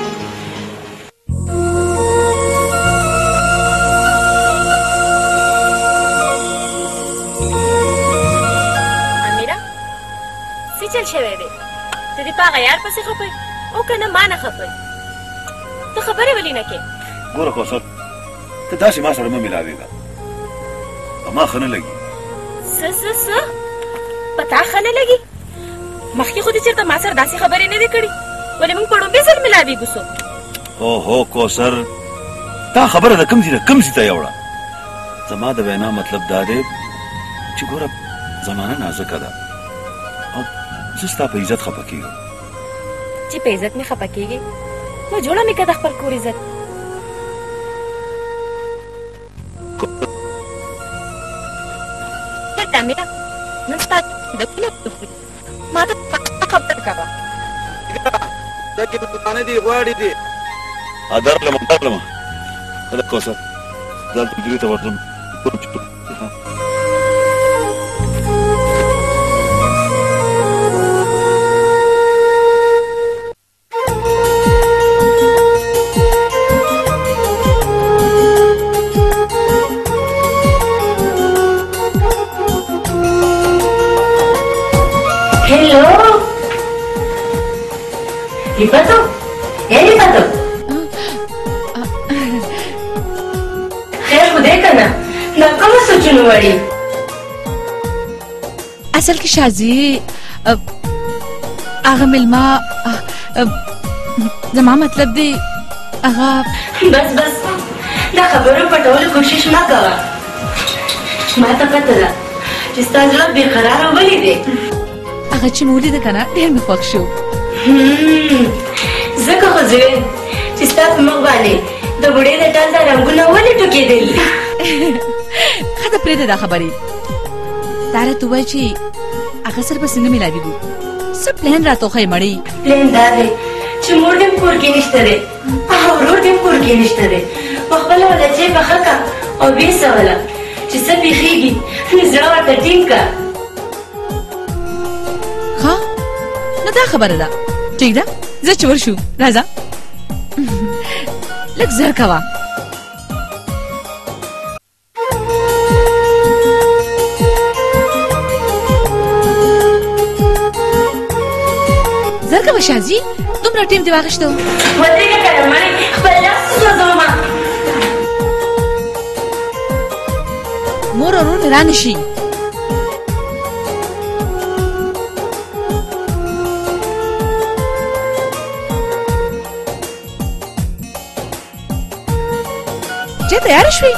شوی دی ته دې په هغه یار پسې خپئ او که نه ما نه خپئ ته خبرې ولې نه کې ګوره کوثر ته داسې ما سره مه ملاوېږه په ما ښه نه لګي څه په تا ښه نه لګي مخکې خو دې چېرته ما سره داسې خبرې نه دي کړي ولې موږ په ړومبي ځل ملاوېږو سو اوهو کوثر دا خبره د کوم ځای نه کوم ځای ته یوړه زما د وینا مطلب دا دی چې ګوره زمانه نازکه ده زه ستا په عزت خفه کېږم چې په عزت مې خفه کېږې نو جوړه مې که د خپل کور عزت تعمیره نن ستا د کله ما ته خبره کوه دا کې دکانې دي غواړې دي درلم کله کوثر دلته مدیرې ته ورځم Lipato? Lipato? خیر خو دی که نه دا کومه سوچونه وړي اصل کې شازي هغه مېلمه زما مطلب دی هغه بس دا خبرو پټولو کوشش مه کوه ما ته پته ده چې ستا زړه بېقراره ولې دی هغه چې مې ولیده که نه ډېر مې خوښ شو ځکه خو زه ویم چې ستا په مخ باندې د بوډۍ د ټال دا رنګونه ولې ټوکېدل ښه ده پرېږده دا خبرې دا راته ووایه چې هغه سره به څنګه مېلاوېږو څه پلان راته وښیې مړې پلان دا دی چې مور دې هم کور کې نشته دی او ورور دې هم کور کې نشته دی پخپله ولچې پخه کړه او ویې سوله چې څه پېښېږي نو زړه ورته ټینګ کړه ښه نو دا خبره ده ټیک ده زه چې ورشو راځه لږ زر کوه زر کوه شازي دومره ټیم دې واخیسته ودرېږه که نه مړې خپل لاس سوځومه مور او ورور مې را نه شي چې تیاره شوې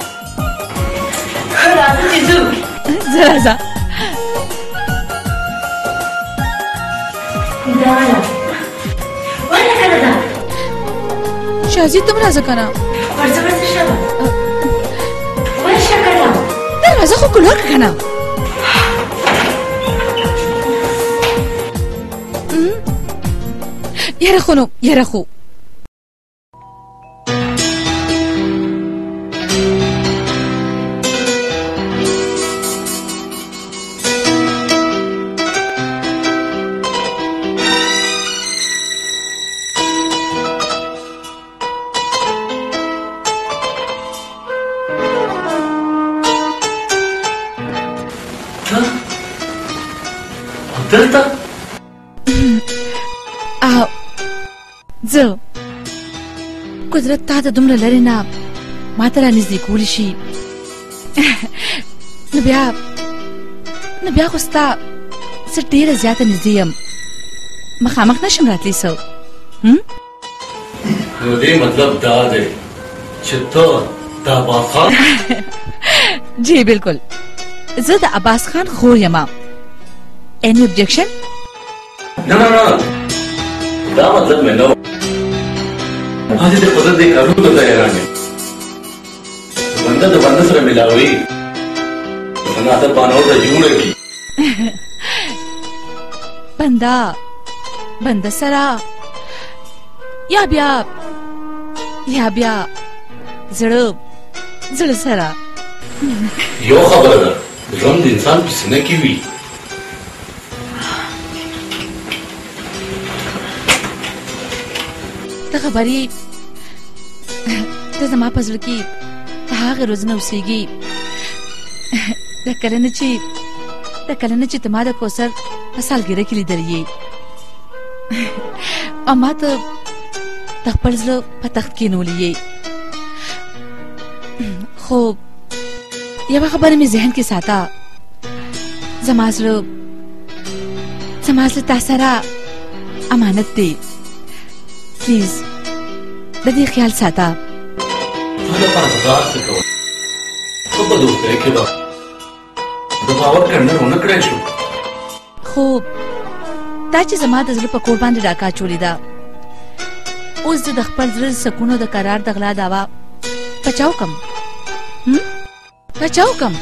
راځه چې ځو زه راځه ولې که نه ده شازي ته م راځه که نه ورځه شه ورشه که نه دا راځه خو کلور که که نه یاره خو نو یاره خو دلته زه قدرت تا ته دومره لرې نه ما ته رانږدې کولی شي نو بیا خو ستا زه ډېره زیاته نږدې یم مخامخ نشم راتلی څه نو دې مطلب دا دی چې ته د عباس خان جی بالکل زه د عباس خان خور یم any objection نه دا مطلب مې نه هغه د قدرت د کارونو ته حیران یم بنده د بنده سره ملاوي څنګه ته بانو ته جوړه کی بنده سره یا بیا زړه سره یو خبره ده ژوند د انسان په سینه کې وي ته خبرې ته زما په زړه کې هغې روزنه اوسېږي د کله نه چې ته ما د کوثر په سالګرې کې لیدلی یې او ما ته د خپل زړه په تخت کښېنولی یې خو یوه خبره مې ذهن کې ساته زما زړه تا سره امانت دی پلیز د دې خیال ساته تا لپاره به کار څه کوم څه په دوستۍ کې به د باور کړنه ونه کړی شو خو دا چې زما د زړه په کور باندې ډاکه اچولې ده اوس زه د خپل زړه سکون او د قرار د غلا دعوه بچاو کم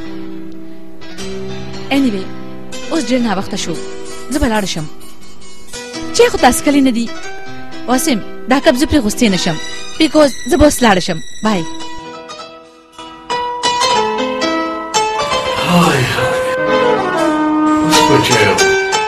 anyway اوس ډېر ناوخته شو زه به لاړه شم چې خو تاسو کلی نه دي واسم دا کب زه پرې غوستې نه شم بیکوز زه به اوس لاړه شم بای اوس بچیو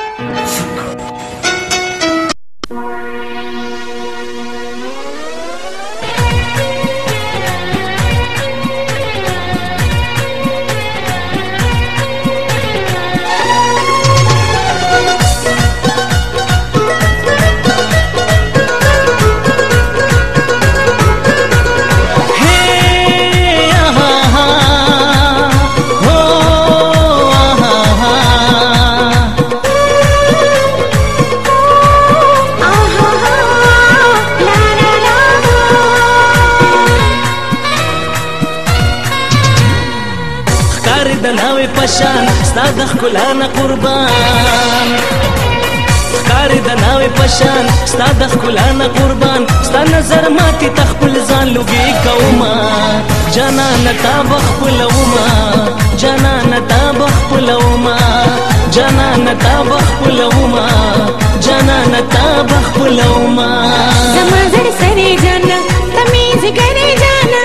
د ښکلا نه قربان ښکارې د ناوې په شان ستا د ښکلا نه قربان ستا نظر ماتې ته خپل ځان لوګې کومه جانانه تا به خپلومه جانانه تا به خپلومه جانانه تا به خپلومه جانانه تا به خپلومه زما زړه سرې جانه ته مې ځګرې جانه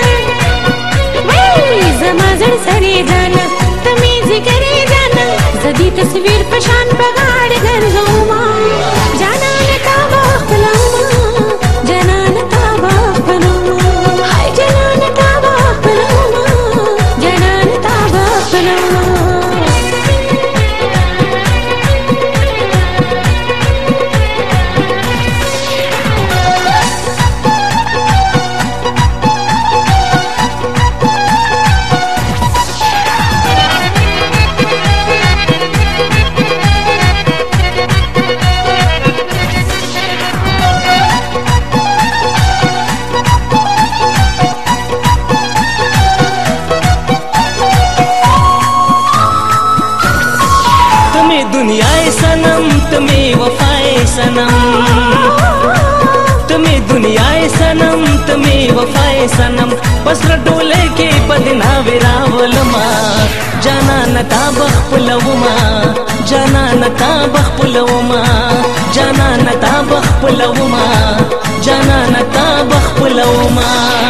زما زړه سرې جانه ته مې ځګرې جانه زدي تصویر په شان په غاړه ګرځومه جانانه تا به خپلومه جانانه تا به خپلومه هاي جانانه تا به خپلومه جانانه تا به خپلومه सनम बस रटोले के पदना विरावलमा जाना नता बखपलवमा जाना नता बखपलवमा जाना नता بخپلوما جانان تا بخپلوما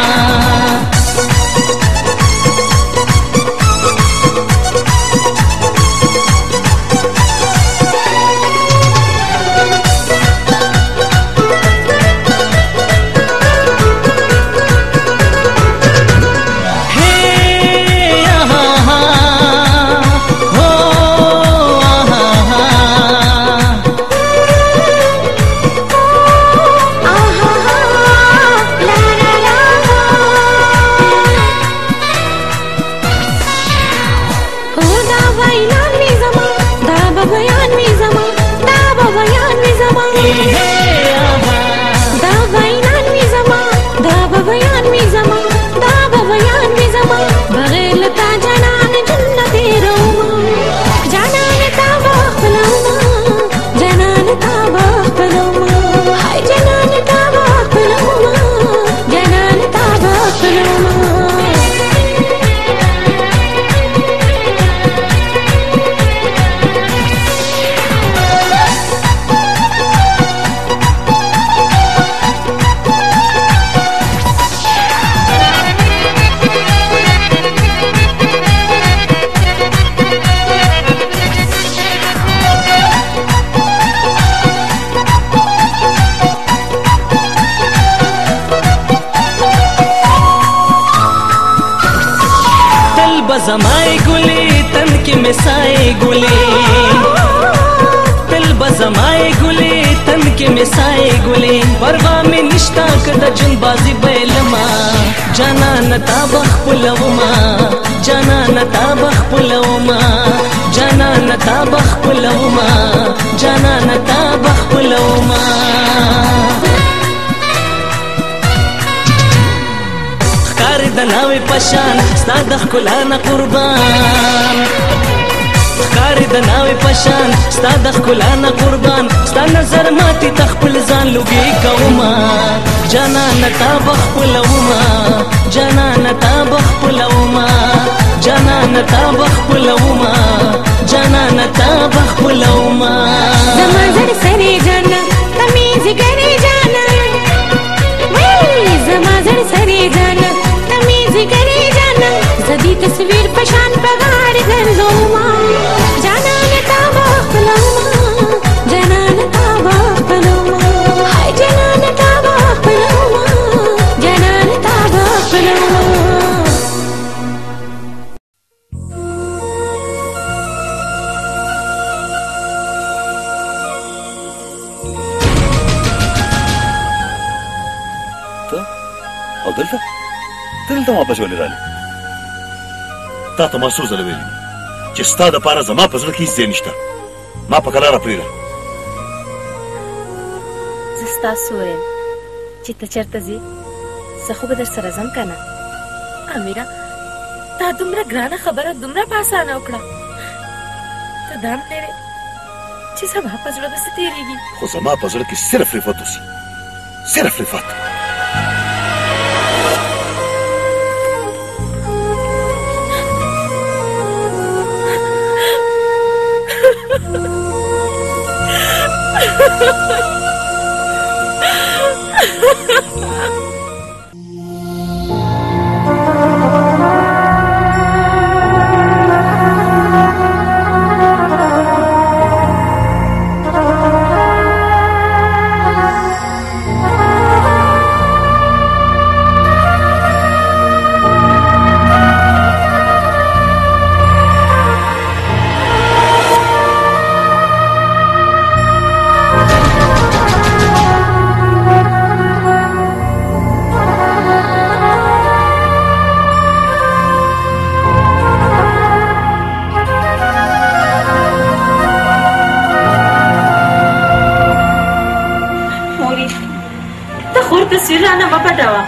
बजमाए गुले तन के मिसाए गुले दिल बजमाए गुले तन के मिसाए गुले परवा में निष्ठा कदा जुनबाजी बैलमा जाना नता बखपुलवमा जाना नता बखपुलवमा जाना नता बखपुलवमा जाना नता बखपुलवमा दनाوي پشان ستا د ښکلا قربان ښکارې دناوي پشان ستا د ښکلا قربان ستا نظر ماتي تخپل ځان لوګي کوما جانان تا بخپلوما جانان تا بخپلوما جانان تا بخپلوما جانان تا بخپلوما زما زړه سره جانا تمیز ګری جانا وای زما زړه سره جانا करे जाना जदी तस्वीर पशान पगार गंजोमा जाना नता बखलौमा जाना नता बखलौमा हाय जाना नता बखलौमा जाना नता बखलौमा तो अदलता دلته واپس ولې راغلی تا ته ما څو ځله ویلي چې ستا دپاره زما په زړه کې هېڅ ځای نشته ما په کراره پرېږده زه ستاسو ویم چې ته چېرته ځې زه خو به در سره ځم که نه امیره تا دومره ګرانه خبره دومره په اسانه وکړه ته دا هم پرېږدې چې زما په زړه داسې تېرېږي خو زما په زړه کې صرف رفت اوسي صرف رفت تصویر رانه مه پټوه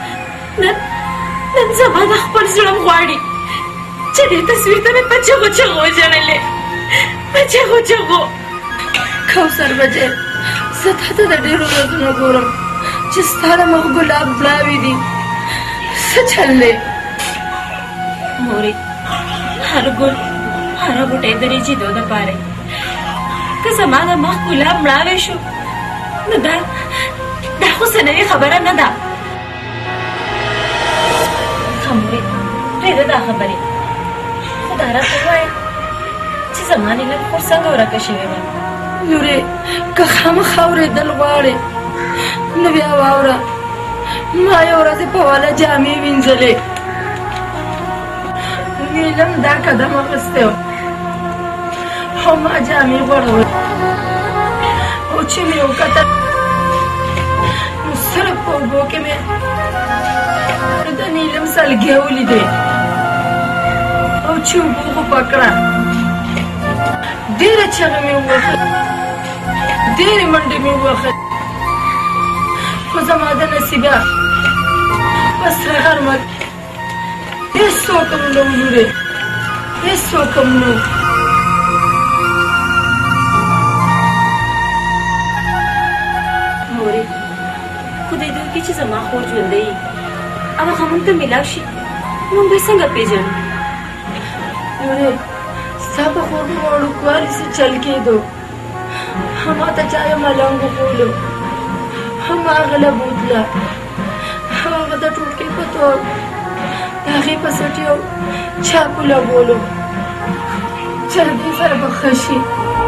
نن زما د خپل زړه غواړي چې دې تصویر ته مې په چغو چغو وژړلې په چغو چغو کوثر بجې زه تا ته د ډېرو ورځو ګورم چې ستا د مخ ګلاب بلاوي دي څه چل دی مورې هر ګل هره بوټۍ د رېجېدو دپاره که زما د مخ ګلاب مړاوی شو نو دا خو سنوي خبره نه ده. خمورې پرېږده دا خبرې، خو دا راته ووایه چې زما نیلم خور څنګه ورکه شوې وه. لورې که خامخا اورېدل غواړې نو بیا واوره، ما یو ورځې په واله جامې وینځلې، نیلم دا قدم اخیستی و او ما جامې غوړولې او چې مې وکتل نو صرف په اوبو کې مې د نیلم سلګۍ ولیدې او چې اوبو خو پکړه ډېره چغه مې ووهل، ډېرې منډې مې ووهل، خو زما د نصیبه په سره غرمه هېڅوک هم نه و لورې، هېڅوک هم نه و. مورې خدای دې وکړي چې زما خور ژوندی وي او هغه موږ ته میلاو شي، موږ به یې څنګه پېژنو؟ لورې ستا په خور په وړوکوالي څه چل کېدو، هماته چا یې ملنګ وښولو، هماغه له بوتله هغه د ټوټکې په تور د هغې په سټ یو چاقو لګولو چې له دې سره به ښه شي.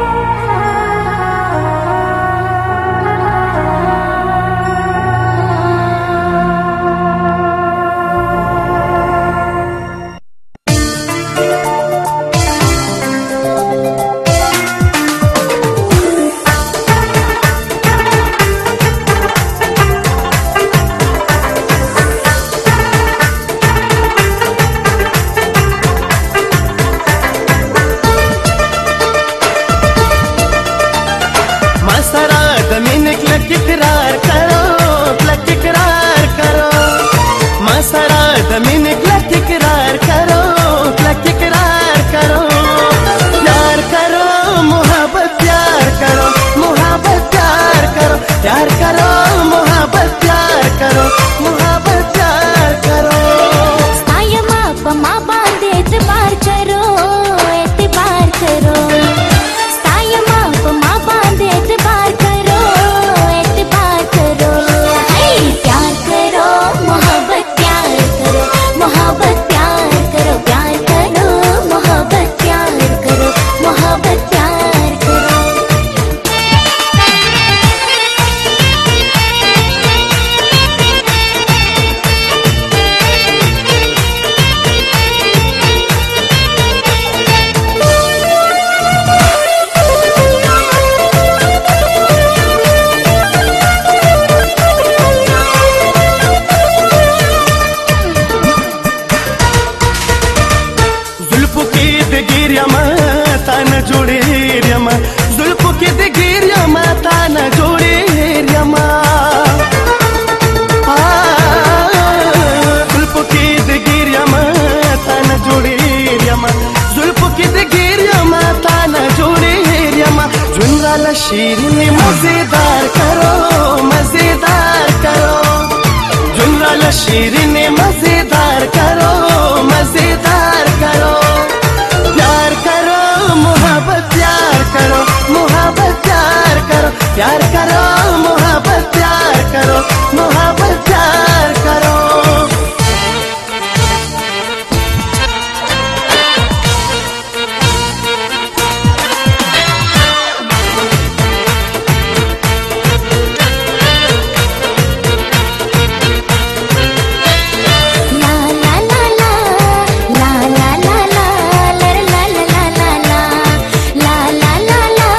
शीरीनी मजेदार करो, मजेदार करो, जुमराला शीरीनी मजेदार करो, मजेदार करो, प्यार करो मोहब्बत प्यार करो, मोहब्बत प्यार करो, प्यार करो मोहब्बत प्यार करो, मोहब्बत प्यार करो. la la la la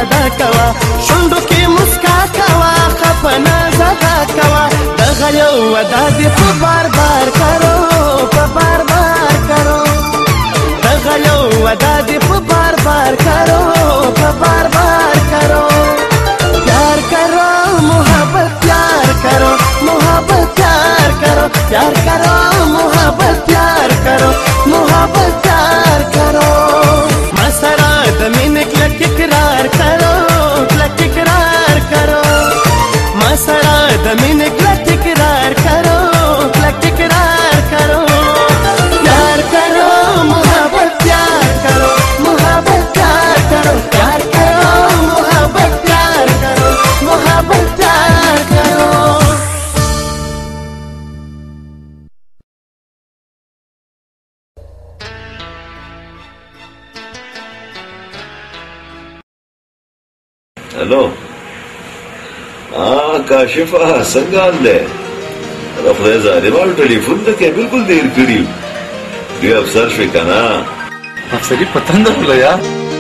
ودا کوا شونډو کې مسکا کوا خفنا زدا کوا دغه یو ودا دې په بار بار کرو په بار بار کرو دغه یو ودا دې په بار بار کرو په بار بار کرو प्यार करो मोहब्बत प्यार करो मोहब्बत प्यार करो प्यार करो मोहब्बत प्यार करो मोहब्बत प्यार करो मसरा दमीन क्लक इकरार करो क्लक इकरार करो मसरा दमीन क्लक इकरार करो क्लक इकरार करो प्यार करो मोहब्बत प्यार करो मोहब्बत प्यार करो प्यार करो मोहब्बत प्यार करो मोहब्बत प्यार करो हेलो हाँ काशिफा څنګه حال دی دا خدای ظالمان ټلیفون ته کې بالکل دیر کړی دی افسر شوی کنه افسری پتن درله یار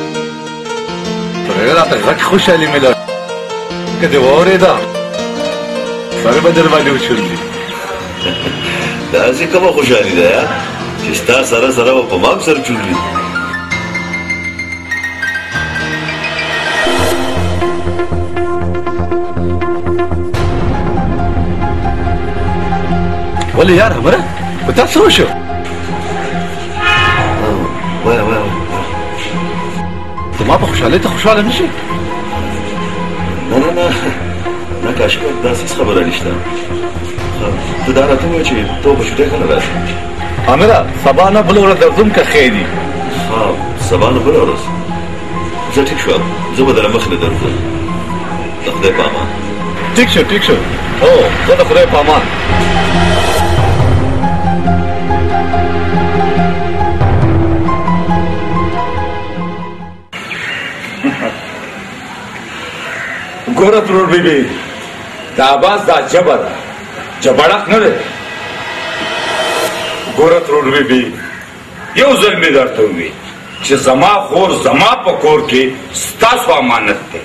پرې راته غټ خوشالي مله کده وره دا سره بدر باندې وشولې دا څه کومه خوشالي ده یار چې ستا سره سره په مام سره چولې ولې یار همره پتا څه وشو وای وای ته ما په خوشاله ته خوشاله نشي نه نه نه نه کاشف دا څه خبره نشته ته دا راته وایې چې ته په شوټه کنه راځې امره سبا نه بل ورځ درځم که خیری ها سبا نه بل ورځ زه ټیک شو زه به در مخ نه درځم د خدای په امان ټیک شو او زه د خدای په امان ګوره ترور بیبي دا आवाज دا جبه ده جبړک نه ده ګوره ترور بیبي یو ځل مې درته وویل چې زما خور زما په کور کې ستاسو امانت دی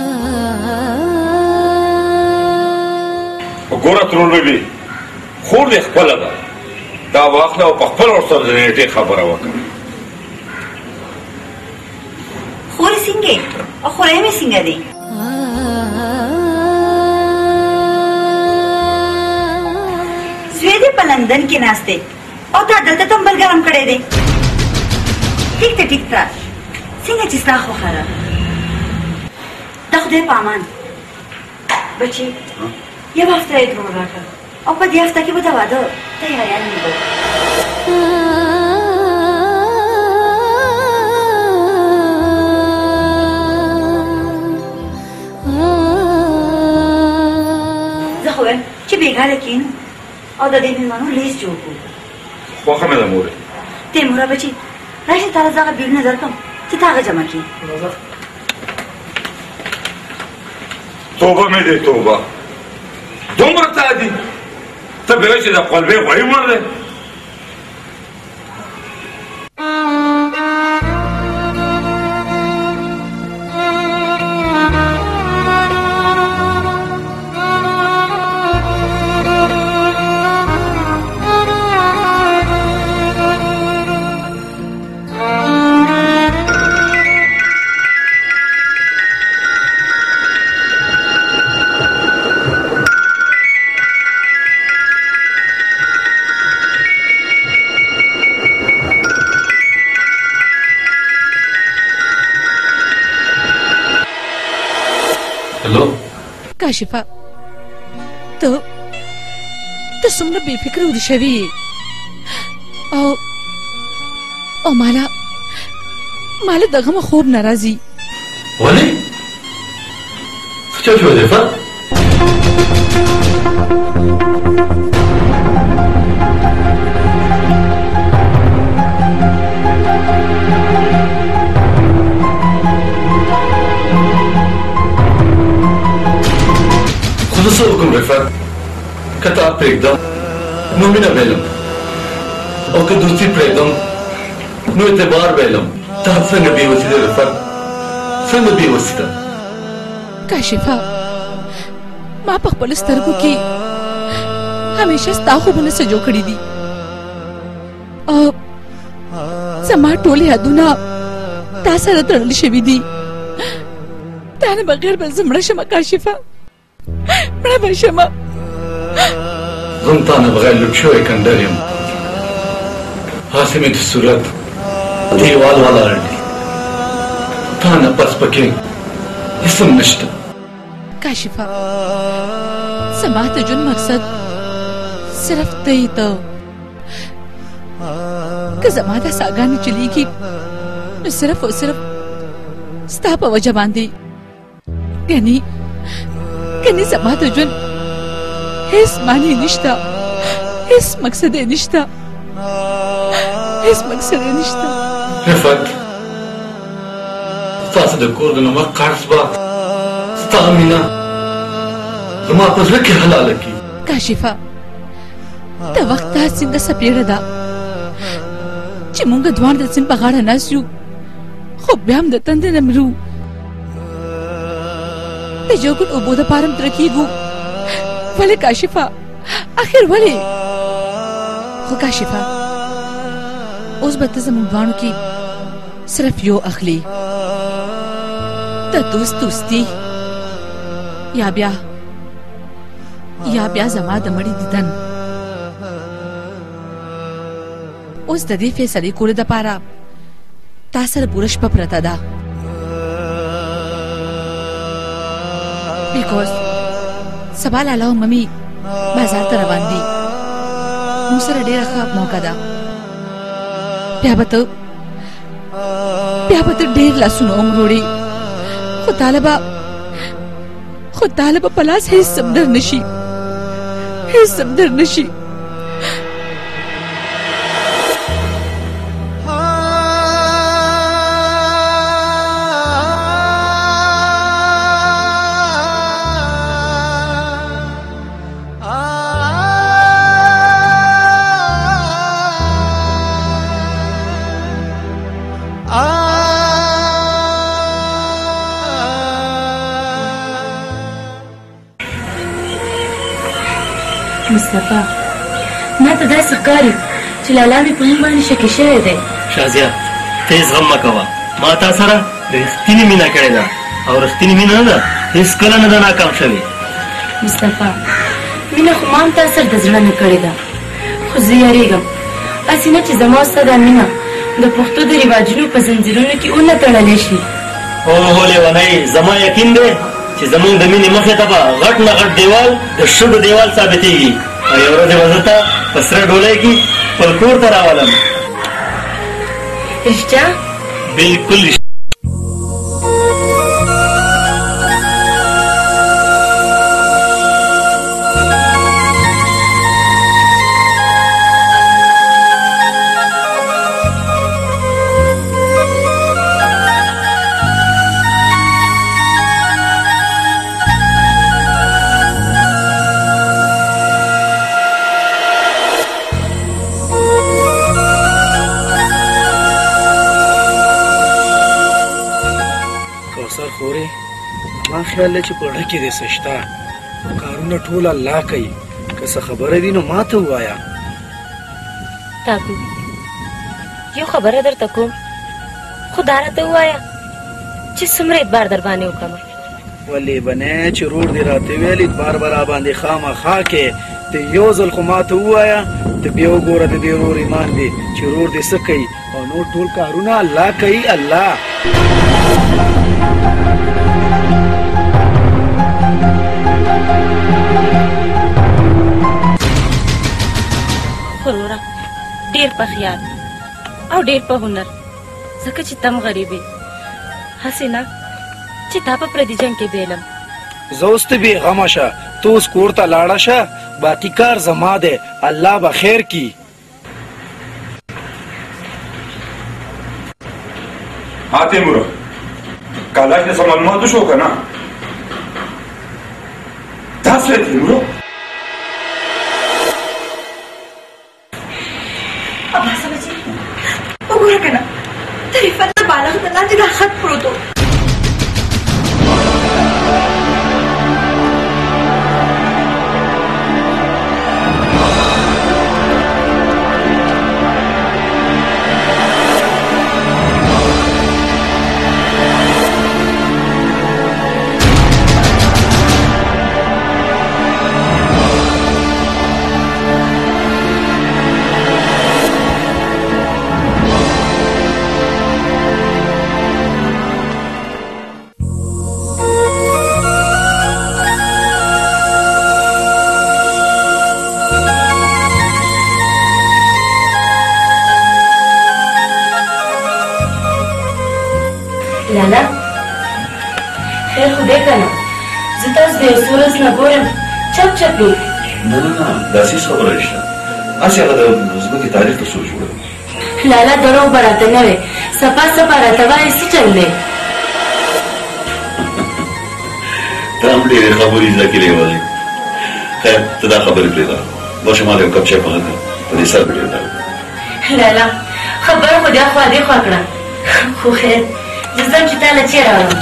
ګوره ترور بیبي خور دې خپله ده دا واخله او په خپل ورسره د نیټې خبره وکړه خور څنګه او خورای مې څنګه دی زوی په لندن کې ناشته او تا دلته تم بل ګرم کړی دی ټیک ته څنګه چې ستا خو خره د خدای په امان بچي یو هفته یې درو راکړه او په دې هفته کې به د واده تیاریان نیول زه خو وایم چې بېګاره کښېنو او د دې مېلمنو لیست جوړ کړو خوښه مې ده مورې تیموره بچي راشه تا له هغه بیړونه درکړم چې تا هغه جمع کړي توبه مې دی توبه دومره تا دي ته به وایې چې د قلبې غوړي مړ دی کاشفه ته څومره بې فکره ودې شوې او ماله د غمه خوب نه راځي ولې څه چل شوی دی فرق څه وکړم رفعت که تا پرېږدم نو مینه ویلم او که دوستي پرېږدم نو اعتبار ویلم تا څنګه بېوسي دی رفعت څنګه بېوسي ده کاشفه ما په خپل سترګو کې همیشه ستا خوبونه سجو کړي دي او زما ټول یادونه تا سره تړل شوي دي تا نه بغیر به زه مړه شمه کاشفه مړه به شمه زه تا نه بغیر لوټ شوی کندر یم هسې مې د صورت دیوال ولاړ دی تا نه پس پکې هېڅ هم نشته کاشفه زما د ژوند مقصد صرف ته یې ته که زما دا ساګانې چلیږي نو صرف او صرف ستا په وجه باندې ګنې زما د ژوند هیڅ معنی نشته هیڅ مقصد یې نشته هیڅ مقصد یې نشته رفت ستاسو د کور د نمک قرض به ستا مینه زما په زړه کې حلاله کړي کاشفه د وخت دا څنګه سپېړه ده چې موږ دواړه د سیند په غاړه ناست یو خو بیا هم د تندې نه مرو د جوګون اوبو دپاره هم تره کېږو ولې کاشفه آخر ولې خو کاشفه اوس به ته زموږ دواړو کې صرف یو اخلي د دوست دوستي یا بیا زما د مړي دیدن اوس د دې فیصلې کولو دپاره تا سره پوره شپه پرته ده بیکوز سبا لالا او ممي بازار ته روان دي موږ سره ډېره ښه موقع ده بیا به ته ډېر لاسونه ومروړې خو تاله به په لاس هېڅ سمدر نشي مصطفی ما ته داسې ښکاري چې لالا مې په موږ باندې شکي شوی دی شازیه ته هېڅ غم مه کوه ما تا سره رښتینې مینه کړې ده او رښتینې مینه نه ده هېڅکله نه ده ناکام شوې مصطفی مینه خو ما هم تا سره د زړه نه کړې ده خو زه یارېږم هسې نه چې زما ستا دا مینه د پښتو د رواجونو په زنځیرونو کې ونه تړلی شي اوهو لیونۍ زما یقین دی چې زمونږ د مینې مخې ته به غټ نه غټ دیوال د شګو دیوال ثابتېږي او یو ورځ به زه ته په سره ډولۍ کې خپل کور ته راولم رښتیا بلکل خیال دی چې په ډه کې دې څه شته کارونه ټول الله کوي که څه خبره وي نو ما ته ووایه تاکو یو خبره درته کوم خو دا راته ووایه چې څومره اعتبار در باندې وکړم ولې بنې چې رور دې راته ویل اعتبار به راباندې خامخا کې ته یو ځل خو ما ته ووایه ته بیا وګوره د دې رور ایمان دی چې رور دې څه کوي او نور ټول کارونه الله کوي الله وروره ډېر په خیال او ډېر په هنر ځکه چې تم غریب یې هسې نه چې تا په پردي جنګ کې بیلم زه اوس ته بېغمه شه ته اوس کور ته لاړه شه باقي کار زما دی الله به خیر کي ها تیموره کالاش دې څه معلوماتو شو که نه داسې دی تیموره اباسه بچی وګوره که نه د رفت د بالغ د لاندې دا خط پروت و زه تاسو د یو څو ورځې نه ګورم چپ چپ یې نه نه نه داسې هېڅ خبره نشته هسې هغه د ځمکې تاریخ ته سوچ جوړوي لالا دروغ به راته نه وې سپا سپا راته وایې څه چل دی ته هم ډېرې خبرې زده کړې وې خیر ته دا خبرې پرېږده باشه ما د یو کپ چای پخه کړه په دې سر به ډېر درد لالا خبره خو دې خوا دې خوا کړه خو خیر زه ځم چې تا له چای راوړم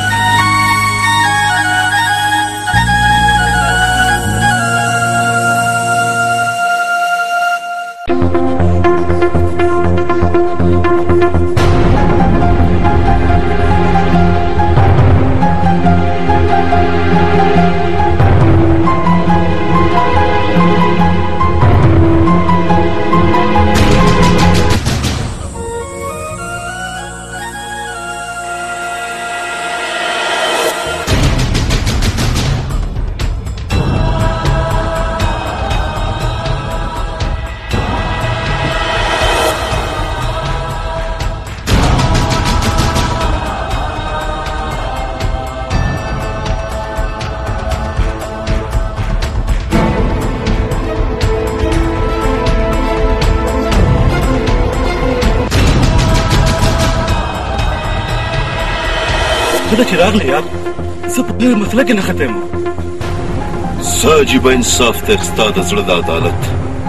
ته چې راغلی یار زه په دې مسله کې نه خطه یم زه عجیبه انصاف ته ستا د زړه د عدالت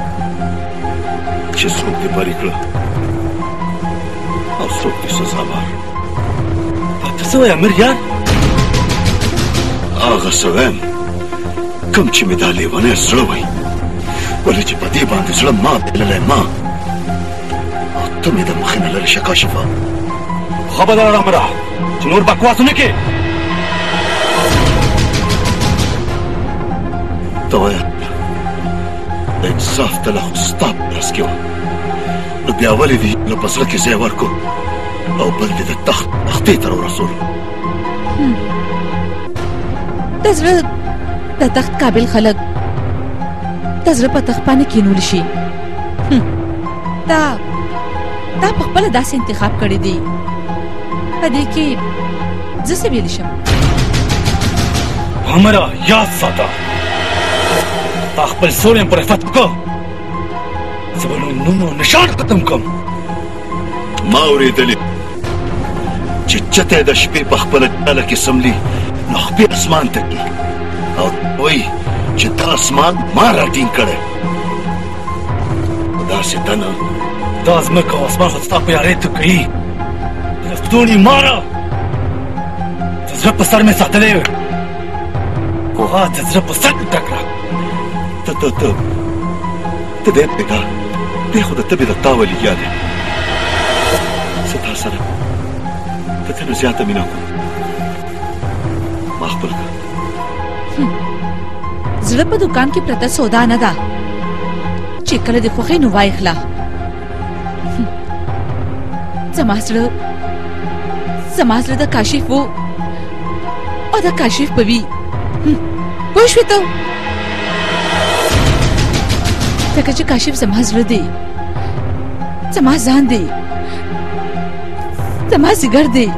چې څوک دې بري کړه او څوک دې سزاوار ته څه وایې امیر یار هغه څه وایم کوم چې مې دا لیونی زړه وایي ولې چې په دې باندې زړه ما بایللی ما او ته مې د مخې نه لرې شه کاشفه خبردار امره چې نور بکواس نه کې ته وایه د انصاف تله خو ستا په لاس کې وه نو بیا ولې دې له په زړه کې ځای ورکړو او بل دې د تخت تختې ته راورسولو د زړه د تخت قابل خلک د زړه په تخت باندې کینول شي دا په خپله داسې انتخاب کړی دی په دې کې زه څه ویلی شم امره یاد ساته تا خپل سوړ یم پر عفت وکړه زه به نوم او نشان ختم کړم ما اورېدلې چې چته د شپې په خپله ډاله کې سملي نو خپې اسمان ته کړي او وایي چې دا اسمان ما راټینګ کړی داسې دنه دا ځمکه او اسمان خو ستا په یارۍ ته کوي ستونی ماره د زړه په سر مې ساتلی وې کوها د زړه په سر مې ټکړه ته دې پرېږده دی خو د تبې د تا ولیا دی زه تا سره د ته نه زیاته مینه کوم ما خپل کړه زړه په دوکان کې پرته سودا نه ده چې کله دې خوښې نو وایخله زما زړه د کاشف و او د کاشف به وي پوه شوې ته ځکه چې کاشف زما زړه دی زما ځان دی زما ځیګر دی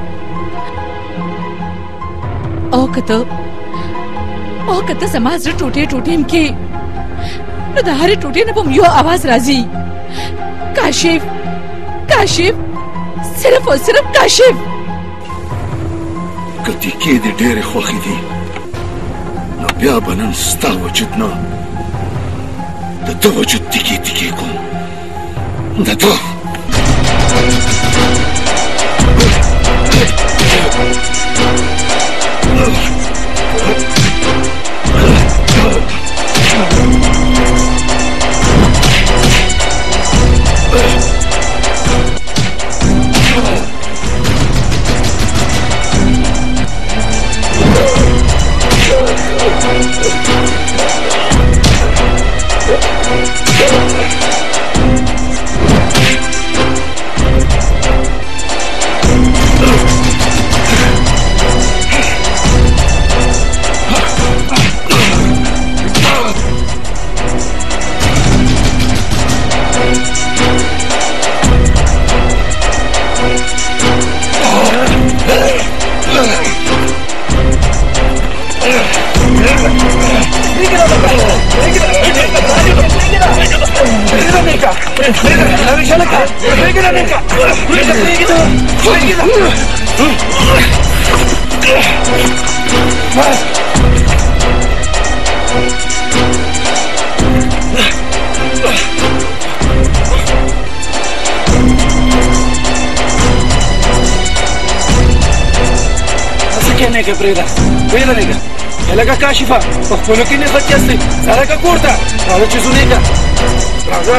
او که ته زما زړه ټوټې ټوټې م کې نو د هرې ټوټې نه به م یو اواز راځي کاشف کاشف صرف او صرف کاشف که تیکې دې ډېرې خوښې دي نو بیا به نن ستا وجود نه د ده وجود تیکې تیکې کوم د ده Nega, Breda. Breda, nega. Elega Kashifa. Păхpălă că ne făceaste. Țara ca curta. Pravă ce zunega. Pravă.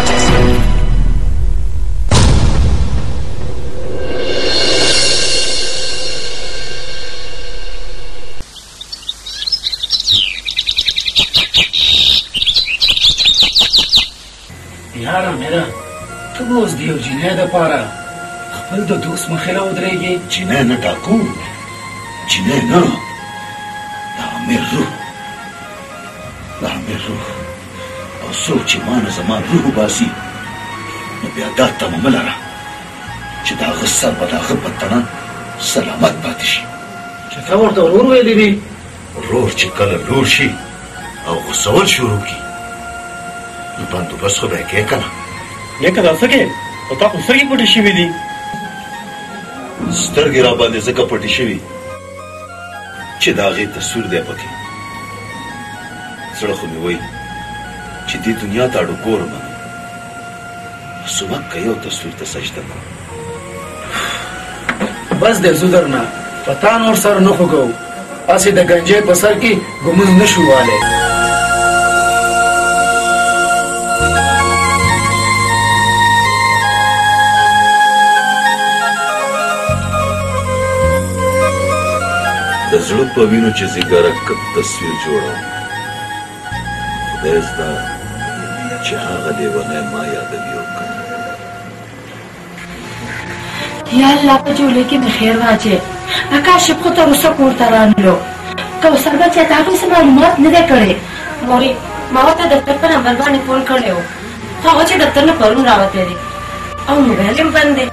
یاره میرا ته اوس د یو جینۍ دپاره خپل د دوست مخې له ودرېږې. جینۍ نه ډاکو، جینۍ نه، د امیر روح، د امیر روح. او څوک چې ما نه زما روح وباسي نو بیا دا تمه مه لره چې د هغه سر به د هغه په تنه سلامت پاتې شي. چې تا ورته ورور ویلي دي؟ ورور چې کله لور شي او غوسول شروع کړي نو بندوبست خو به یې کوې که نه. نیکه دا څه کې؟ او تا خو سترګې پټې شوي دي. سترګې را باندې ځکه پټې شوي چې د هغې تصویر دی پکې. زړه خو مې وایي چې دې دنیا ته اړو ګورم سمک که یو تصویر ته سجده کړم. بس دی زو درنه په تا نور سر نه خوږو. هسې د ګنجۍ په سر کې ګموز نه شو والی. د زړه په وینو چې زیګاره کب تصویر جوړوم خدای زده چې هغه لیونی ما یادوي او که یا الله په جولې کې مې خیر واچې. کاشف خو تر اوسه کور ته رانلو. کوثر بچی تا هغوی څه معلومات نه دی کړی. مورې ما ورته دفتر په نمبر باندې فون کړی و خو هغه چې دفتر نه پرون راوتلی دی او موبایل یې بند دی.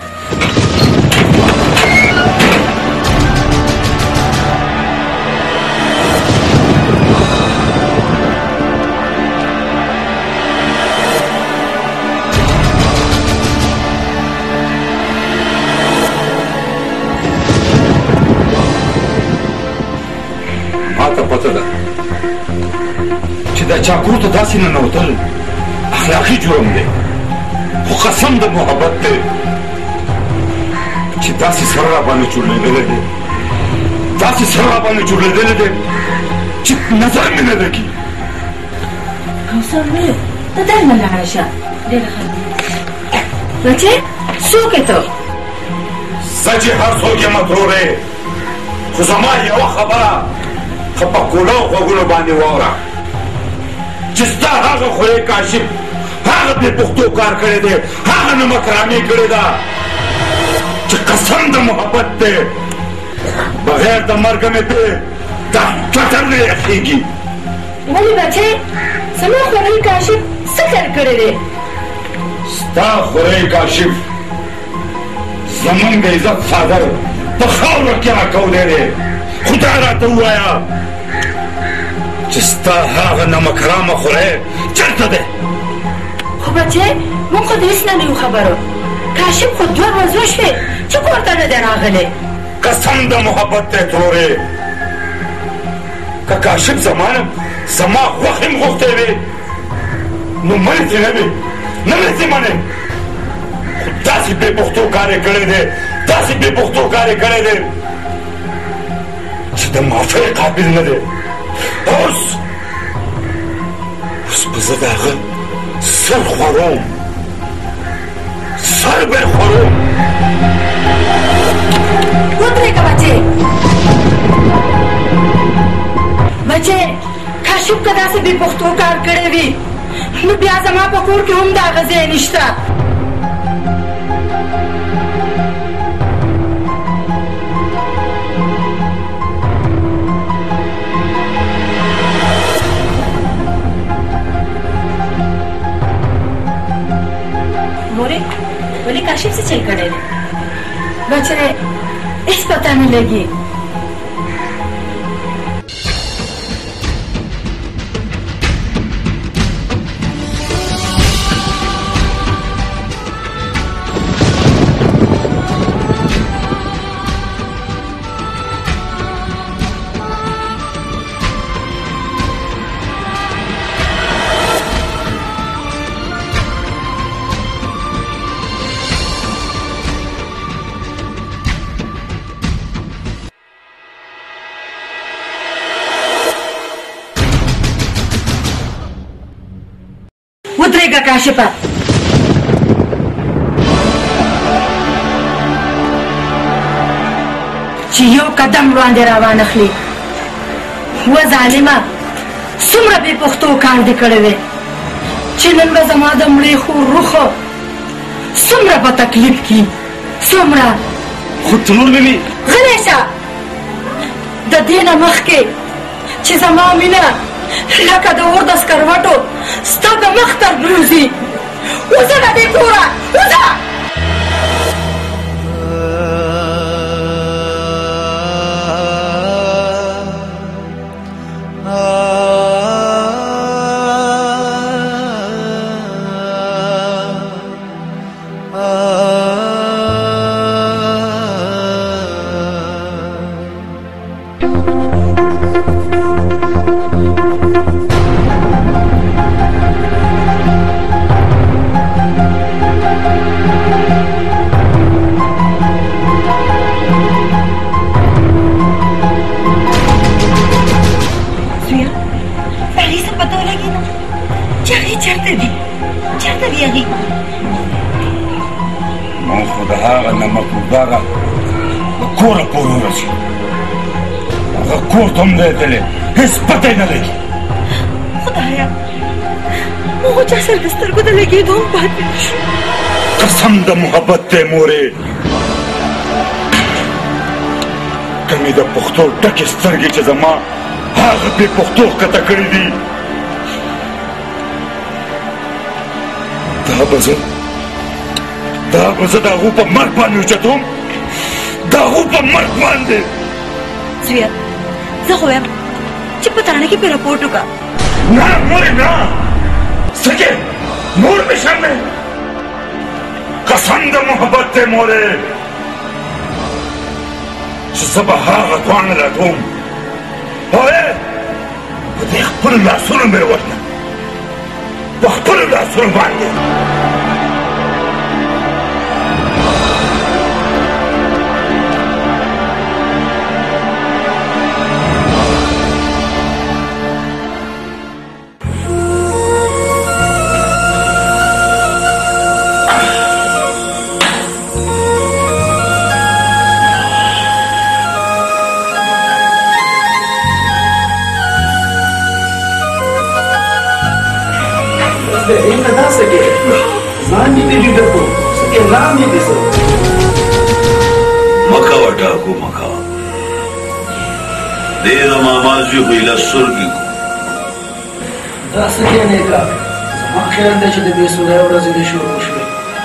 پته ده چې دا چا کور ته داسې ننوتل اخلاقي جرم دی، خو قسم د محبت دی چې داسې سره را باندې چورلېدلی دی، داسې سره را باندې چورلېدلی دی چې نظر مې نه لګي. کوثر ویل ته درنه لاړه شه. ډېره ښه بچې څوک یې ته؟ زه چې هر څوک یم ترورې، خو زما یوه خبره خو په کولاو غوږونو باندې واوره چې ستا هغه خوی کاشف هغه بې پښتو کار کړی دی، هغه نمکراني کړې ده چې قسم د محبت دی بغیر د مرګه مې پرې دا ټټر نه یخېږي. ولې بچې زما خوری کاشف څه کار کړی دی؟ ستا خوری کاشف زمونږ د عزت څادر په خاوره کې راکولی دی. خو دا راته ووایه چې ستا هغه نمکرامه خوری چېرته دی؟ خو بچې موږ خو د هېڅ نه یو خبرو. کاشف خو 2 ورځې وشوې چې کور ته نه دی راغلی. قسم د محبت دی ترورې، که کاشف زما غوښې م غوښتی وې نو منې چې نه وې نه مې چې منې، خو داسې بې پښتو کار یې کړی دی، داسې بې پښتو کار یې کړی دی چې د معافۍ قابل نه دی. اوس به زه د هغه سر خوروم، سر به یې خوروم. ودرېږه بچې. بچې کاشف که داسې بې پښتو کار کړی وي نو بیا زما په کور کې هم د هغه ځای نشته. مورې ولې کاشف څه چل کړی دی؟ بچې هېڅ پته نه لګي. پرېږده کاشفه چې یو قدم وړاندې راوانخلي و ظالمه څومره بې پښتو کار دې کړی دی چې نن به زما د مړې خور روخه څومره په تکلیف کې څومره خو ترور مې وي غلی شه د دې نه مخکې چې زما مینه لکه د اور د سکروټو ستا د مخ تر بروزي وځه د دې کوره وځه کوره پورې ورسي هغه کور ته هم دی تللی هېڅ پته یې نه لګي خدایا هغو چا سره د سترګو د لګېدو هم پاتې نه شو قسم د محبت دی مورې که مې د پښتو ډکې سترګې چې زما هغه بې پښتو ښکته کړي دي دا به زه د هغو په مرګ باندې اوچتوم د هغو په مرګ باندې زویه زه خو وایم چې په تاڼه کې پې راپورټ وکړه نه مورې نه سکې نور مې شرم دی قسم د محبت دی مورې چې زه به هغه دواړه لټوم وایې په دې خپلو لاسونو مې وژنم په خپلو لاسونو باندې مکاوه ټاکو مکاوه دې د ماما زوی خو ایله سترګې کو دا څه کې نه کار زما خیال دی چې د بې سورۍ ورځې دې شروع شوې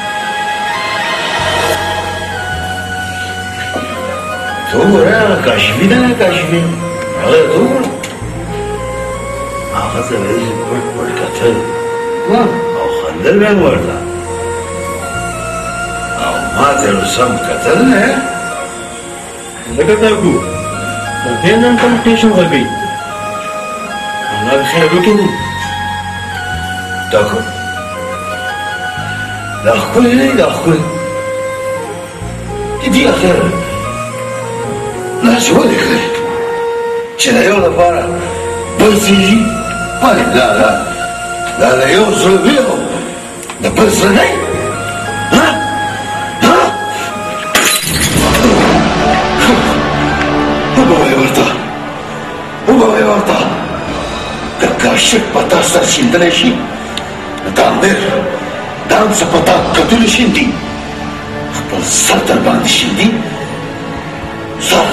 ته وګوره هغه کاشفي ده نه کاشفي هغه ته وګوره هغه ته ورځې پټ پټ کتل او خندل مې ورته ما ته نو سم کتل نه لکه تاکو د دې نن کمپټیشن غږی الله خیر وکړي تاکو دا ښکلې نه دا ښکلې دې اخر داسې ولې کوې چې د یو لپاره بل څه ولې دا د یو زړه وي او د بل زړه نه وګورئ ورته که کاشف په تا سر شیندلی شي دا امیر دا هم څه په تا کتلو شیندي خپل سر در باندې شیندي سر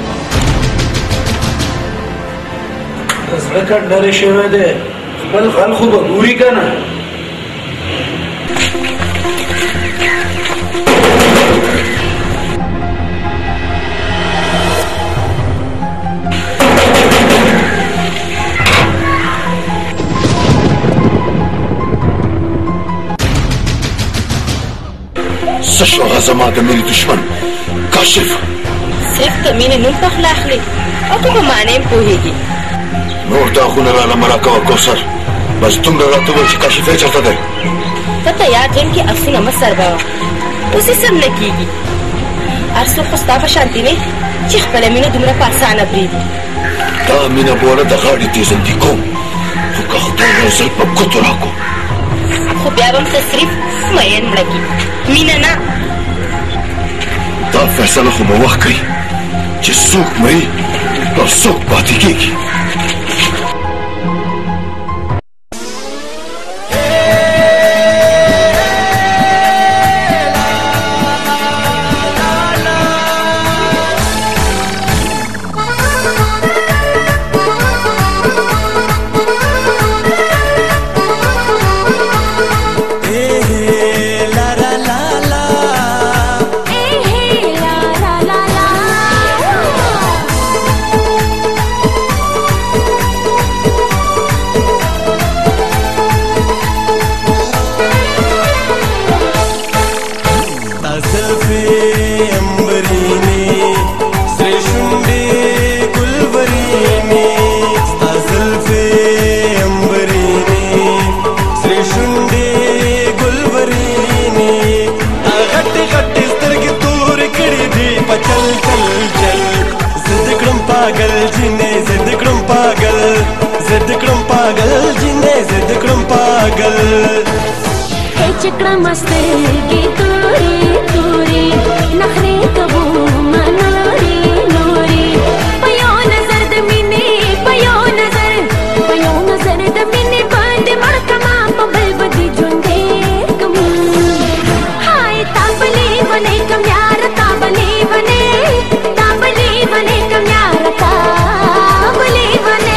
زړه کټ لرې شوی دی خپل خلک خو به ګوري که نه څه شو هغه زما د مینې دشمن کاشف صرف د مینې نوم په خوله اخلي او ته په معنی هم پوهېږي نور داغونه راله مه راکوه کوثر بس دومره راته ووایه چې کاشفی چېرته دی ته تیار جنګ کې افسونه مه سربوه اوس یې سم نه کېږي هر څوک خو ستا په شانتې وې چې خپله مینه دومره په اسانه پرېږدي دا مینه به ونه د غاړې تېزندي کوم خو که خدای یو ځل په ګوتو راکړو خو بیا به هم صرف مین مړه کړي مینه نه دا فیصله خو به وخت کوي چې څوک مري او څوک پاتې کېږي चिकड़ा मस्ते की तोरी तोरी नखरे कबू मनोरी नोरी पयो नजर दमीने पयो नजर दमीने बंद मड़कमा पबल बदी जुंदे कम हाय ताबली बने कम यार ताबली बने कम यार ताबली बने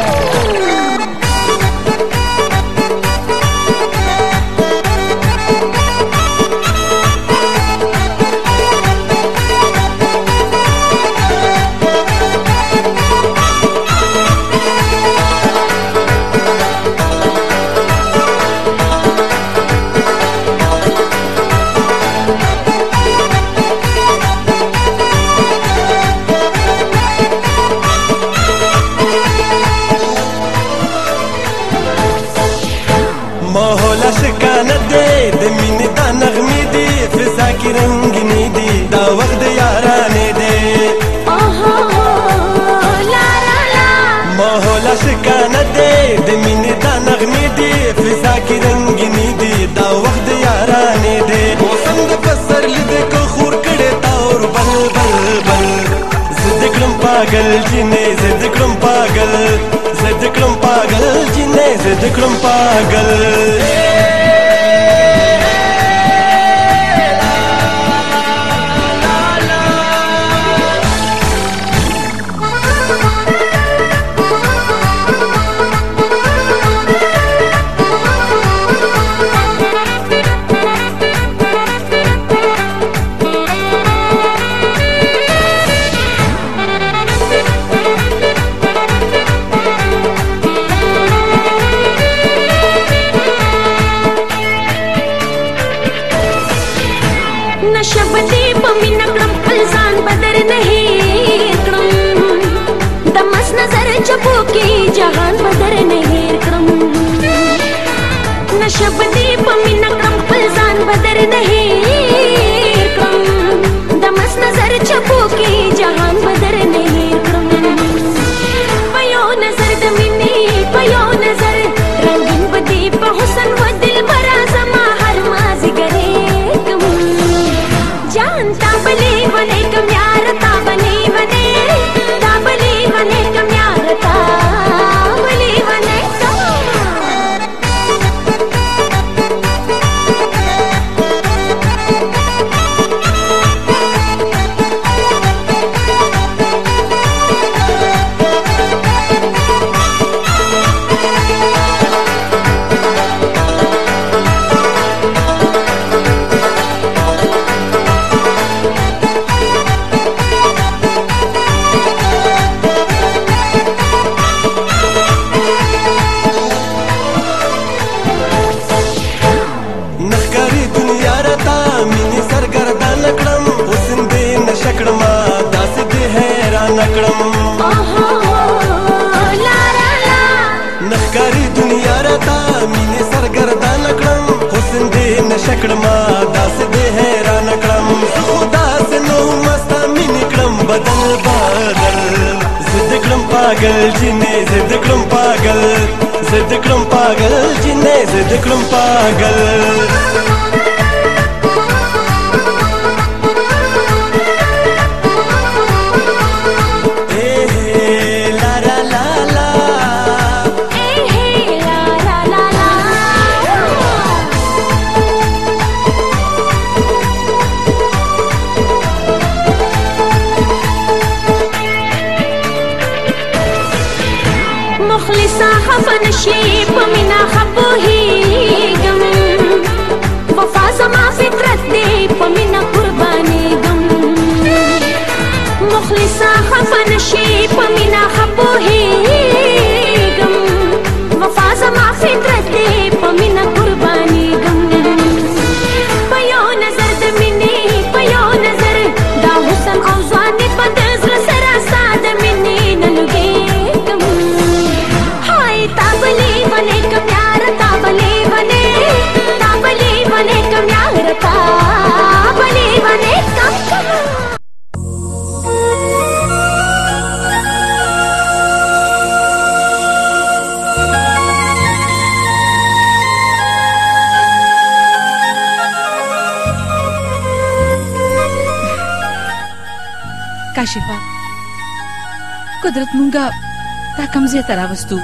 पागल जिने जिद करूं पागल जिने जिद करूं पागल शब्दी पमीना क्रम फलसान बदर नहीं क्रम दमस नजर चपो की जहान बदर नहीं क्रम न शब्दी पमीना क्रम फलसान बदर नहीं क्रम दमस नजर चपो की जहान बदर नहीं क्रम पयो नजर दमिनी पयो नजर रंगीन बदी हुसन व दिल भरा समा हर माजी करे ताबली बने कम यार ताबली बने कम यार ताबली बने नखकारी दुनिया रता मीने सरगर्दान क्रम हुस्न दे नशकड़मा दास दे हैरान क्रम खुदा से नो मस्ता मीने क्रम बदल बदल जिद क्रम पागल जिने जिद क्रम पागल पागल जिन्ने जिद करूं पागल مخلصا خفن شي پمینا خپوهیږم وفا زما فطرت دی پمینا قربانیږم مخلصا خفن شي پمینا خپوهیږم وفا زما فطرت دی پمینا قربانیږم په یو نظر د مینې په یو نظر دا حسن او ځواني په د زړه سره ستا د مینې نه لوګېږم ताबली बने कम यार ताबली बने कम यार ताबली बने कम काशिफा कुदरत मुंगा ता कमजे तरावस्तु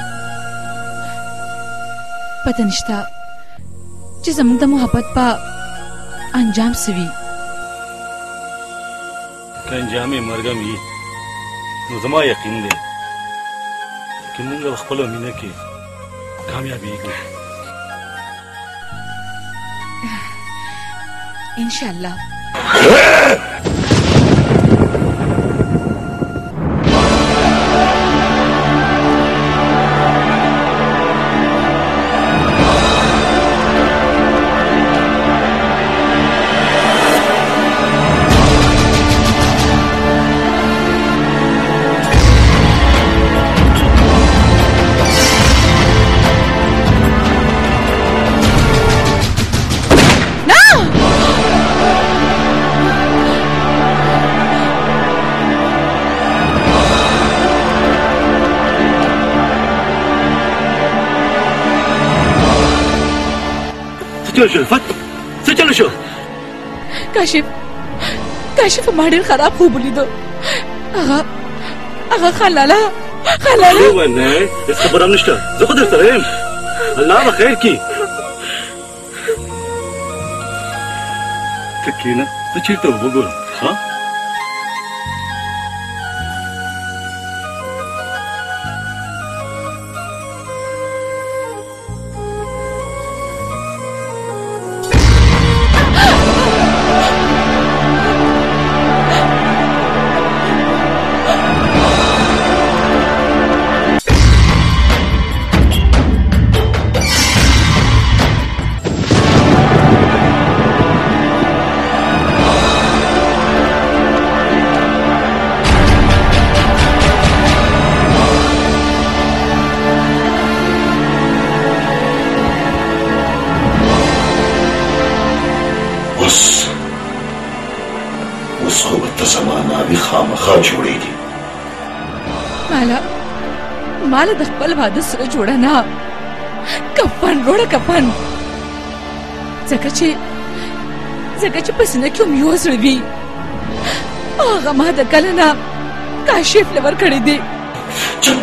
पता नشتا چې زموږ د محبت په انجام سوي که انجام یې مرګم وي نو زما یقین دی چې موږ په خپله مینه کې کامیابېږو انشاءالله څه چلو شو کاشف ما ډېر خراب خوب ولیدو هغه خلاله ونه هېڅ خبره هم نشته زه خو درسره یم الله به خیر کړي ته کښېنه زه چېرته وګورم ها مالا د خپل واده سره جوړه نه کفن روړه کفن ځکه چې په سینه کې هم یو زړه وي هغه ما د کله نه کاشف له ورکړی دی چپ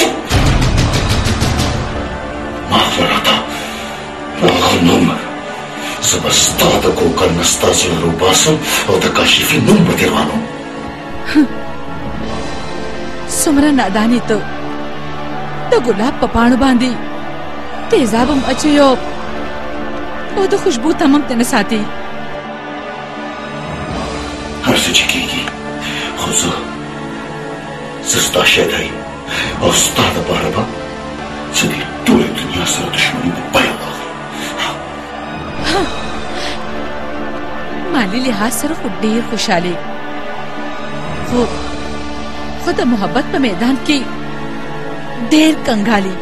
معاف راته هغه نوم زه به ستا د کوکل نه ستاسې روباسم او د کاشفي نوم به دې روانوم څومره نادانې ته د ګلاب په پاڼو باندې تیزاب هم اچوي او د خوشبو تمام ته نه ساتي هر څه چې کېږي خو زه ستا شی او ستا دپاره به زه د ټولې دنیا سره دښمني په بیه واخلم مالي لحاظ سره خو ډېر خوشحالې خو د محبت په میدان کې ډېر کنګالي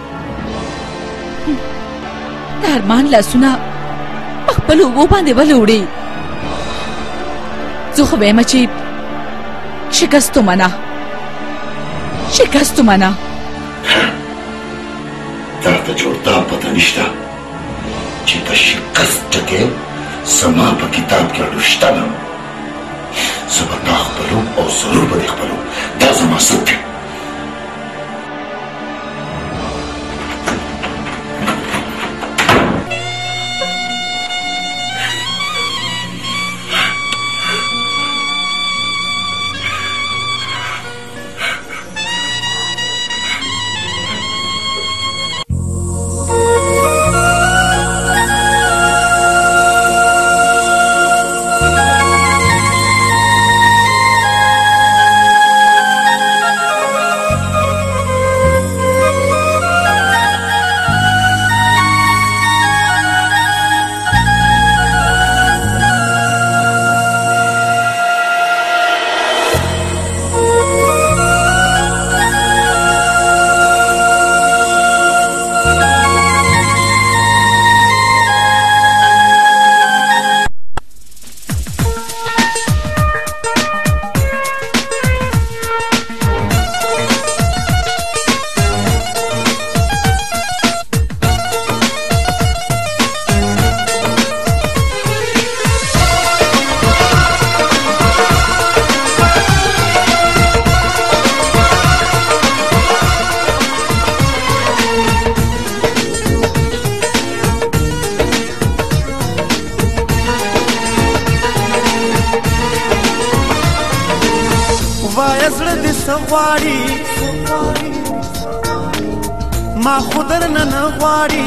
د ارمان لاسونه په خپلو اوبو باندې ولې وړي زه خو به یم چې شکست ومنه تا ته جوړدا پته نشته چې د شکست ټکی زما په کتاب کې اړوشته نه زه به تا خپلو او ضرور به دې خپلو دا زما ست دی ما خودر نه غواړي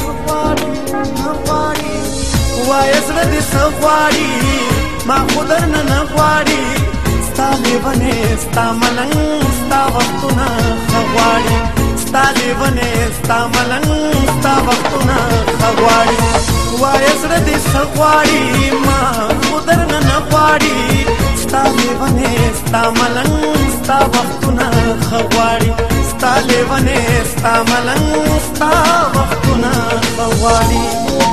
وای زړه دې سغواړي ما خودر نه غواړي ستا لیونه ستا ملنګ ستا وختونه غواړي ستا لیونه ستا ملنګ ستا وختونه غواړي وای زړه دې سغواړي ما خودر نه غواړي ستا لیونه ستا ملنګ ستا وختونه غواړي ستا لیونه ستا ملنګ ستا وختونه غواړي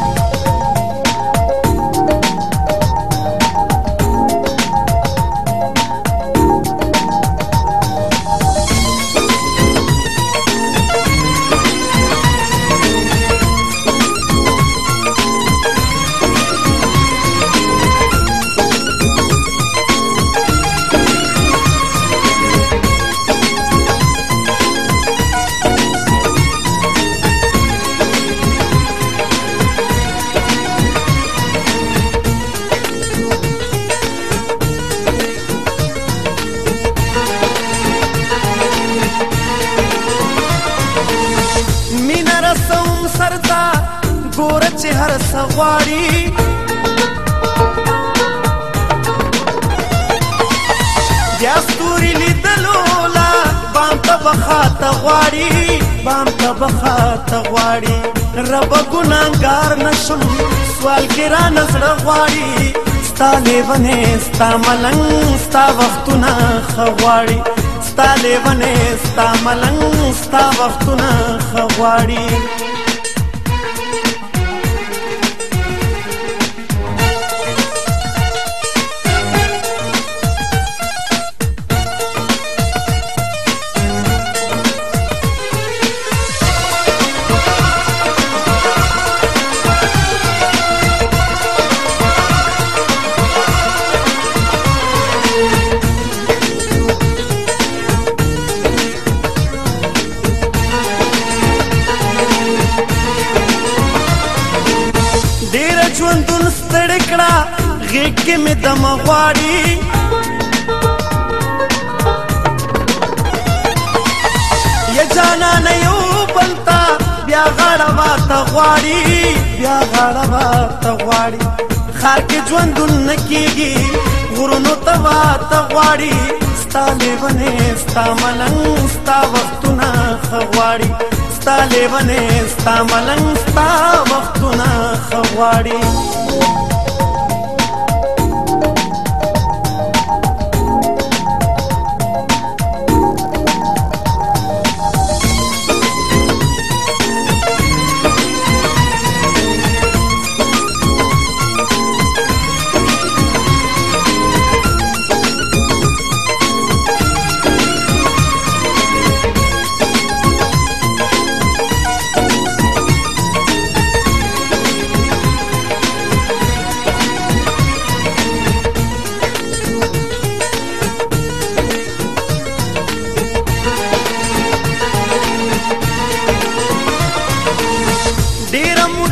هر سغواړي بیا ستوري لیدلو لا بام ته بخاته غواړي بام ته بخاته غواړي رب ګناهګار نشم سوال کې را نظر غواړي ستا لیونه ستا ملنګ ستا وختونه غواړي ستا لیونه ستا ملنګ ستا وختونه غواړي ژوندون ستړی کړه غېږ کې مې دم غواړي یا جانانه یو بل ته بیا غاړه واته غواړي بیا غاړه واته غواړي ښار کې ژوندون نه کېږي غرونو ته واته غواړي ستا لیونې ستا ملنګ ستا وختونه غواړي ستا لیونې ستا ملنګ ستا وختونه غواړي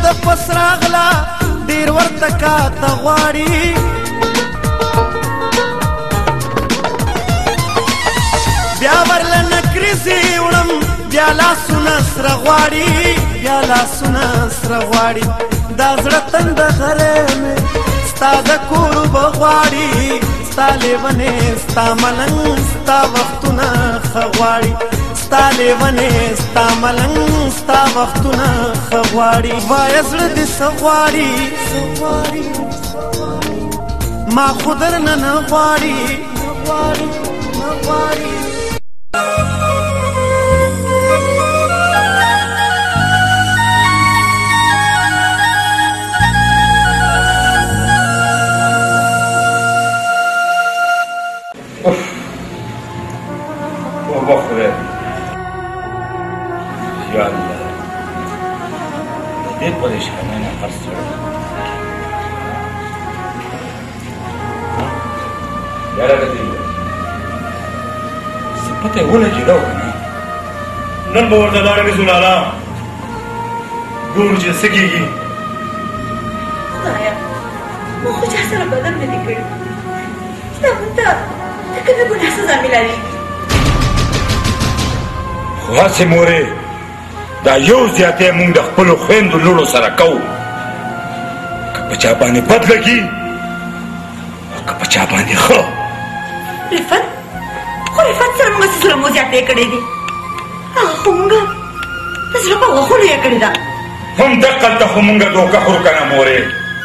پس راغلا ډیر ورته کاته غواړي بیا ورله نکریزې وړم بیا لاسونه سره غواړي بیا لاسونه سره غواړي دا زړه تنده غلی مې ستا د کور به غواړي ستا لیونې ستا ملنګ ستا وختونه ښه غواړي ستا لیونې ستا ملنګ ستا وختونه ښه غواړي وایه زړه دې څه غواړي ما خو درنه نه غواړي نه غواړي بخوره یا الله د دې پریشانۍ نه هر څه یاره کتې څه پته یې ولګېده او که نه نن به ورته لاړه وي زلالا ګورو چې څه کېږي خدایا ما خو چا سره بدل نه دي کړي ستا مونږ ته د کومې ګناه سزا میلاوېږي خو هسې مورې دا یو زیاتی مونږ د خپلو خویندو لوڼو سره کوو که په چا باندې بد لګي او که په چا باندې ښه رفت خو رفت سره مونږ څه ظلم زیاتی کړی دي هغه خو مونږ د زړه په غوښونو یې کړې ده هم دقلته خو مونږ دوکه خورو که نه مورې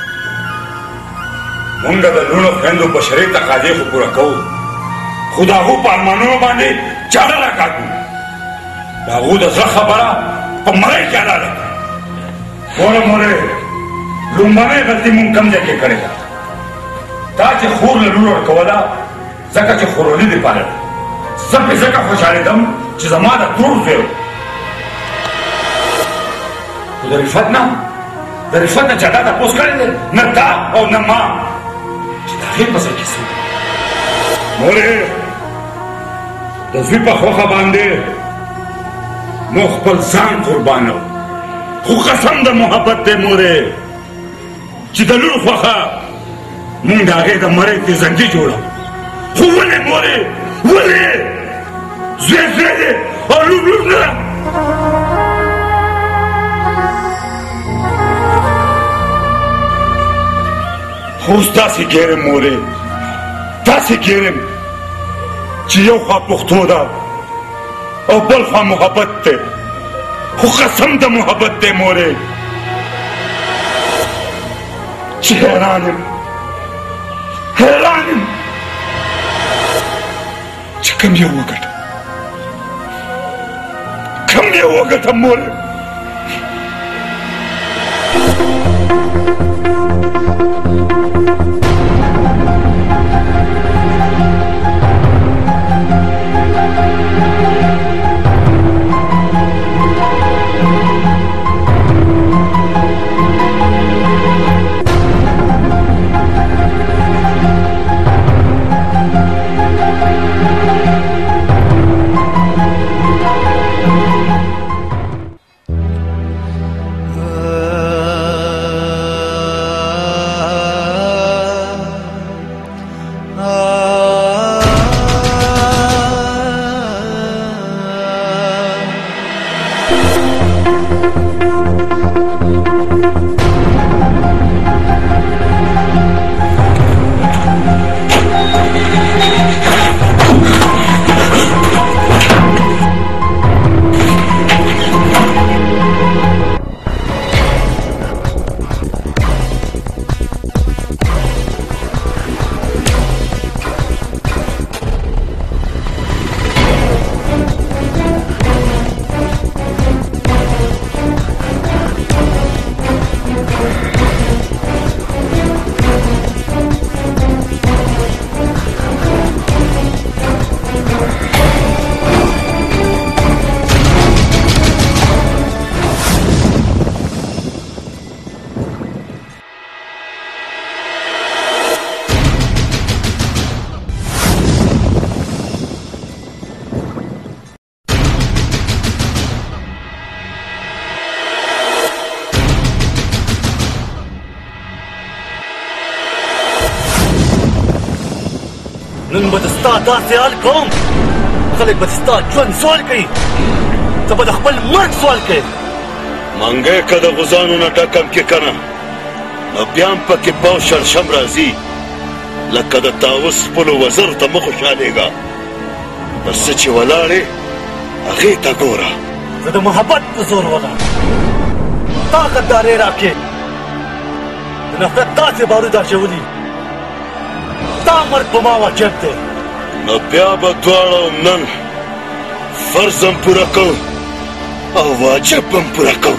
مونږ د لوڼو خویندو بشري تقاضې خو پوره کوو خو د هغو په ارمانونو باندې چاړه راکاږو د هغو د زړه خبره په مرۍ کې حلاله کړه ګوره مورې لومړنۍ غلطي مونږ کوم ځای کې کړې ده تا چې خور له لور ورکوله ځکه چې خورولي دې پالله زه پرې ځکه خوشحالېدم چې زما د ترور زوی و خو د رفت نه د رفت نه چا تا تپوس کړی دی نه تا او نه ما چې د هغې په ځای کې څه مورې د زوی په خوښه باندې مو خپل ځان قربانو خو قسم د محبت دی مورې چې د لور خوښه مونږ د هغې د مرۍ تیزندي جوړو خو ولې مورې ولې زوی زوی دی او لور لور نه خو اوس داسې ګیرم مورې داسې ګیرم چې یو خوا پښتو ده او بل خوا محبت دی خو قسم د محبت دی مورې چې حیران یم حیران یم چې کوم یو وګټم کوم یو وګټم مورې نن به د ستا داسې حال کوم خلک به د ستا ژوند سوال کوي ته به د خپل مرګ سوال کوي منګی که د غوزانو نه ډکم کې که نه نو بیا هم پکې باو شړشم راځي لکه د طاووس خپلو وزرو ته مه خوشحالېږه پر څه چې ولاړې هغې ته ګوره زه د محبت په زور ولاړ تا غدارې راکې د نفرت داسې بارود اچولي ستا مرګ په ما واجب دی نو بیا به دواړه نن فرض هم پوره کوو او واجب هم پوره کوو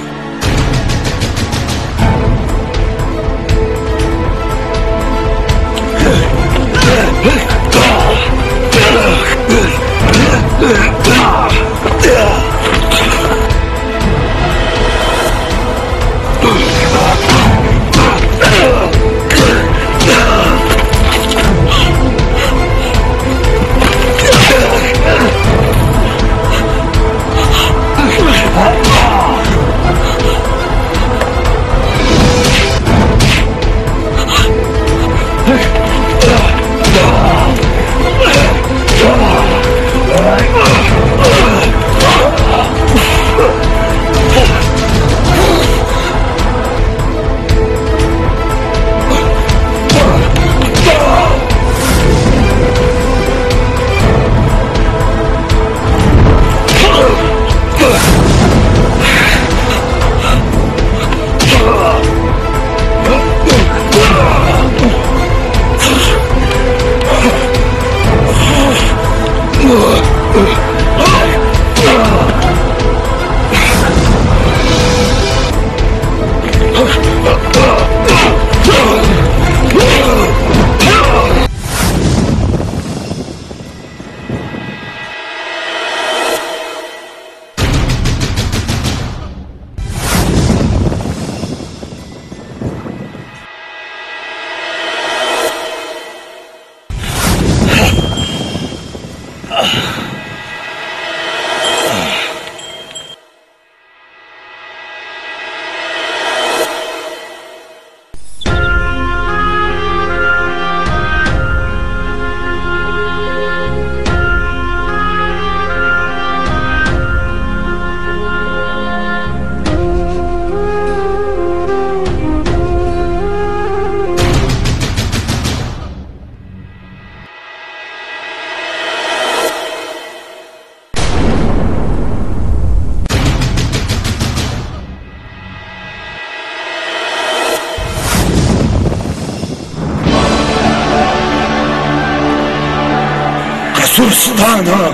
قصور ستا نه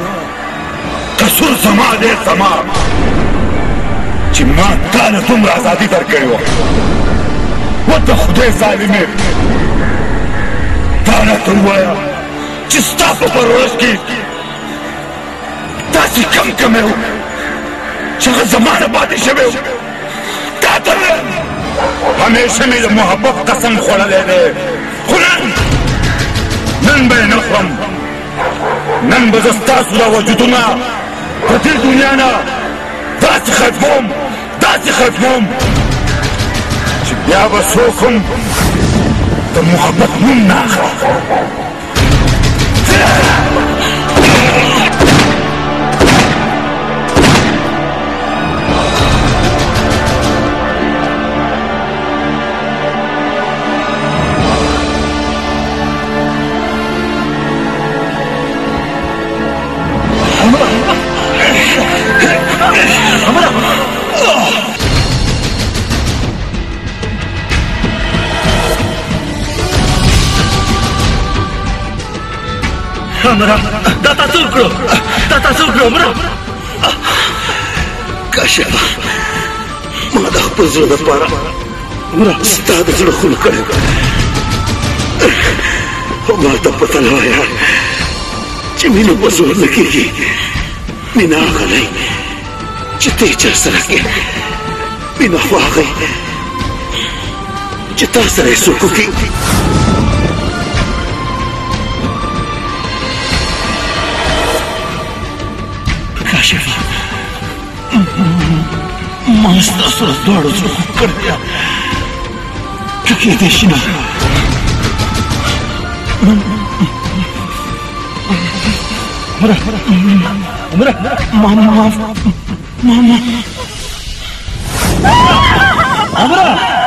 قصور زما دی زما چې ما تا له دومره ازادي درکړې وه و د خدای ظالمې تا راته ووایه چې ستا په پرورش کې داسې کم کمی و چې هغه زما نه پاتې شوی و تا ته ویم همیشه مې د محبت قسم خوړلی دی خو نن به یې نه خورم نن به زه ستاسو دا وجودونه په دې دنیا نه داسې ختموم چې بیا به څوک هم د محبت نوم نه اخلي امرا دا تاسو وکړو امرا کاشفه ما د خپل زړه دپاره ستا د زړه خون کړی خو ما ته پته نه وایه چې مینه په زور نه کېږي مینه هغه دی چې ته یې چا سره کې مینه خو هغه چې تا سره یې څوک وکړي کاشفه ما ستاسو له دواړو زړه خوږ کړی دی که کېدای شي نه हमरा मामा मामा हमरा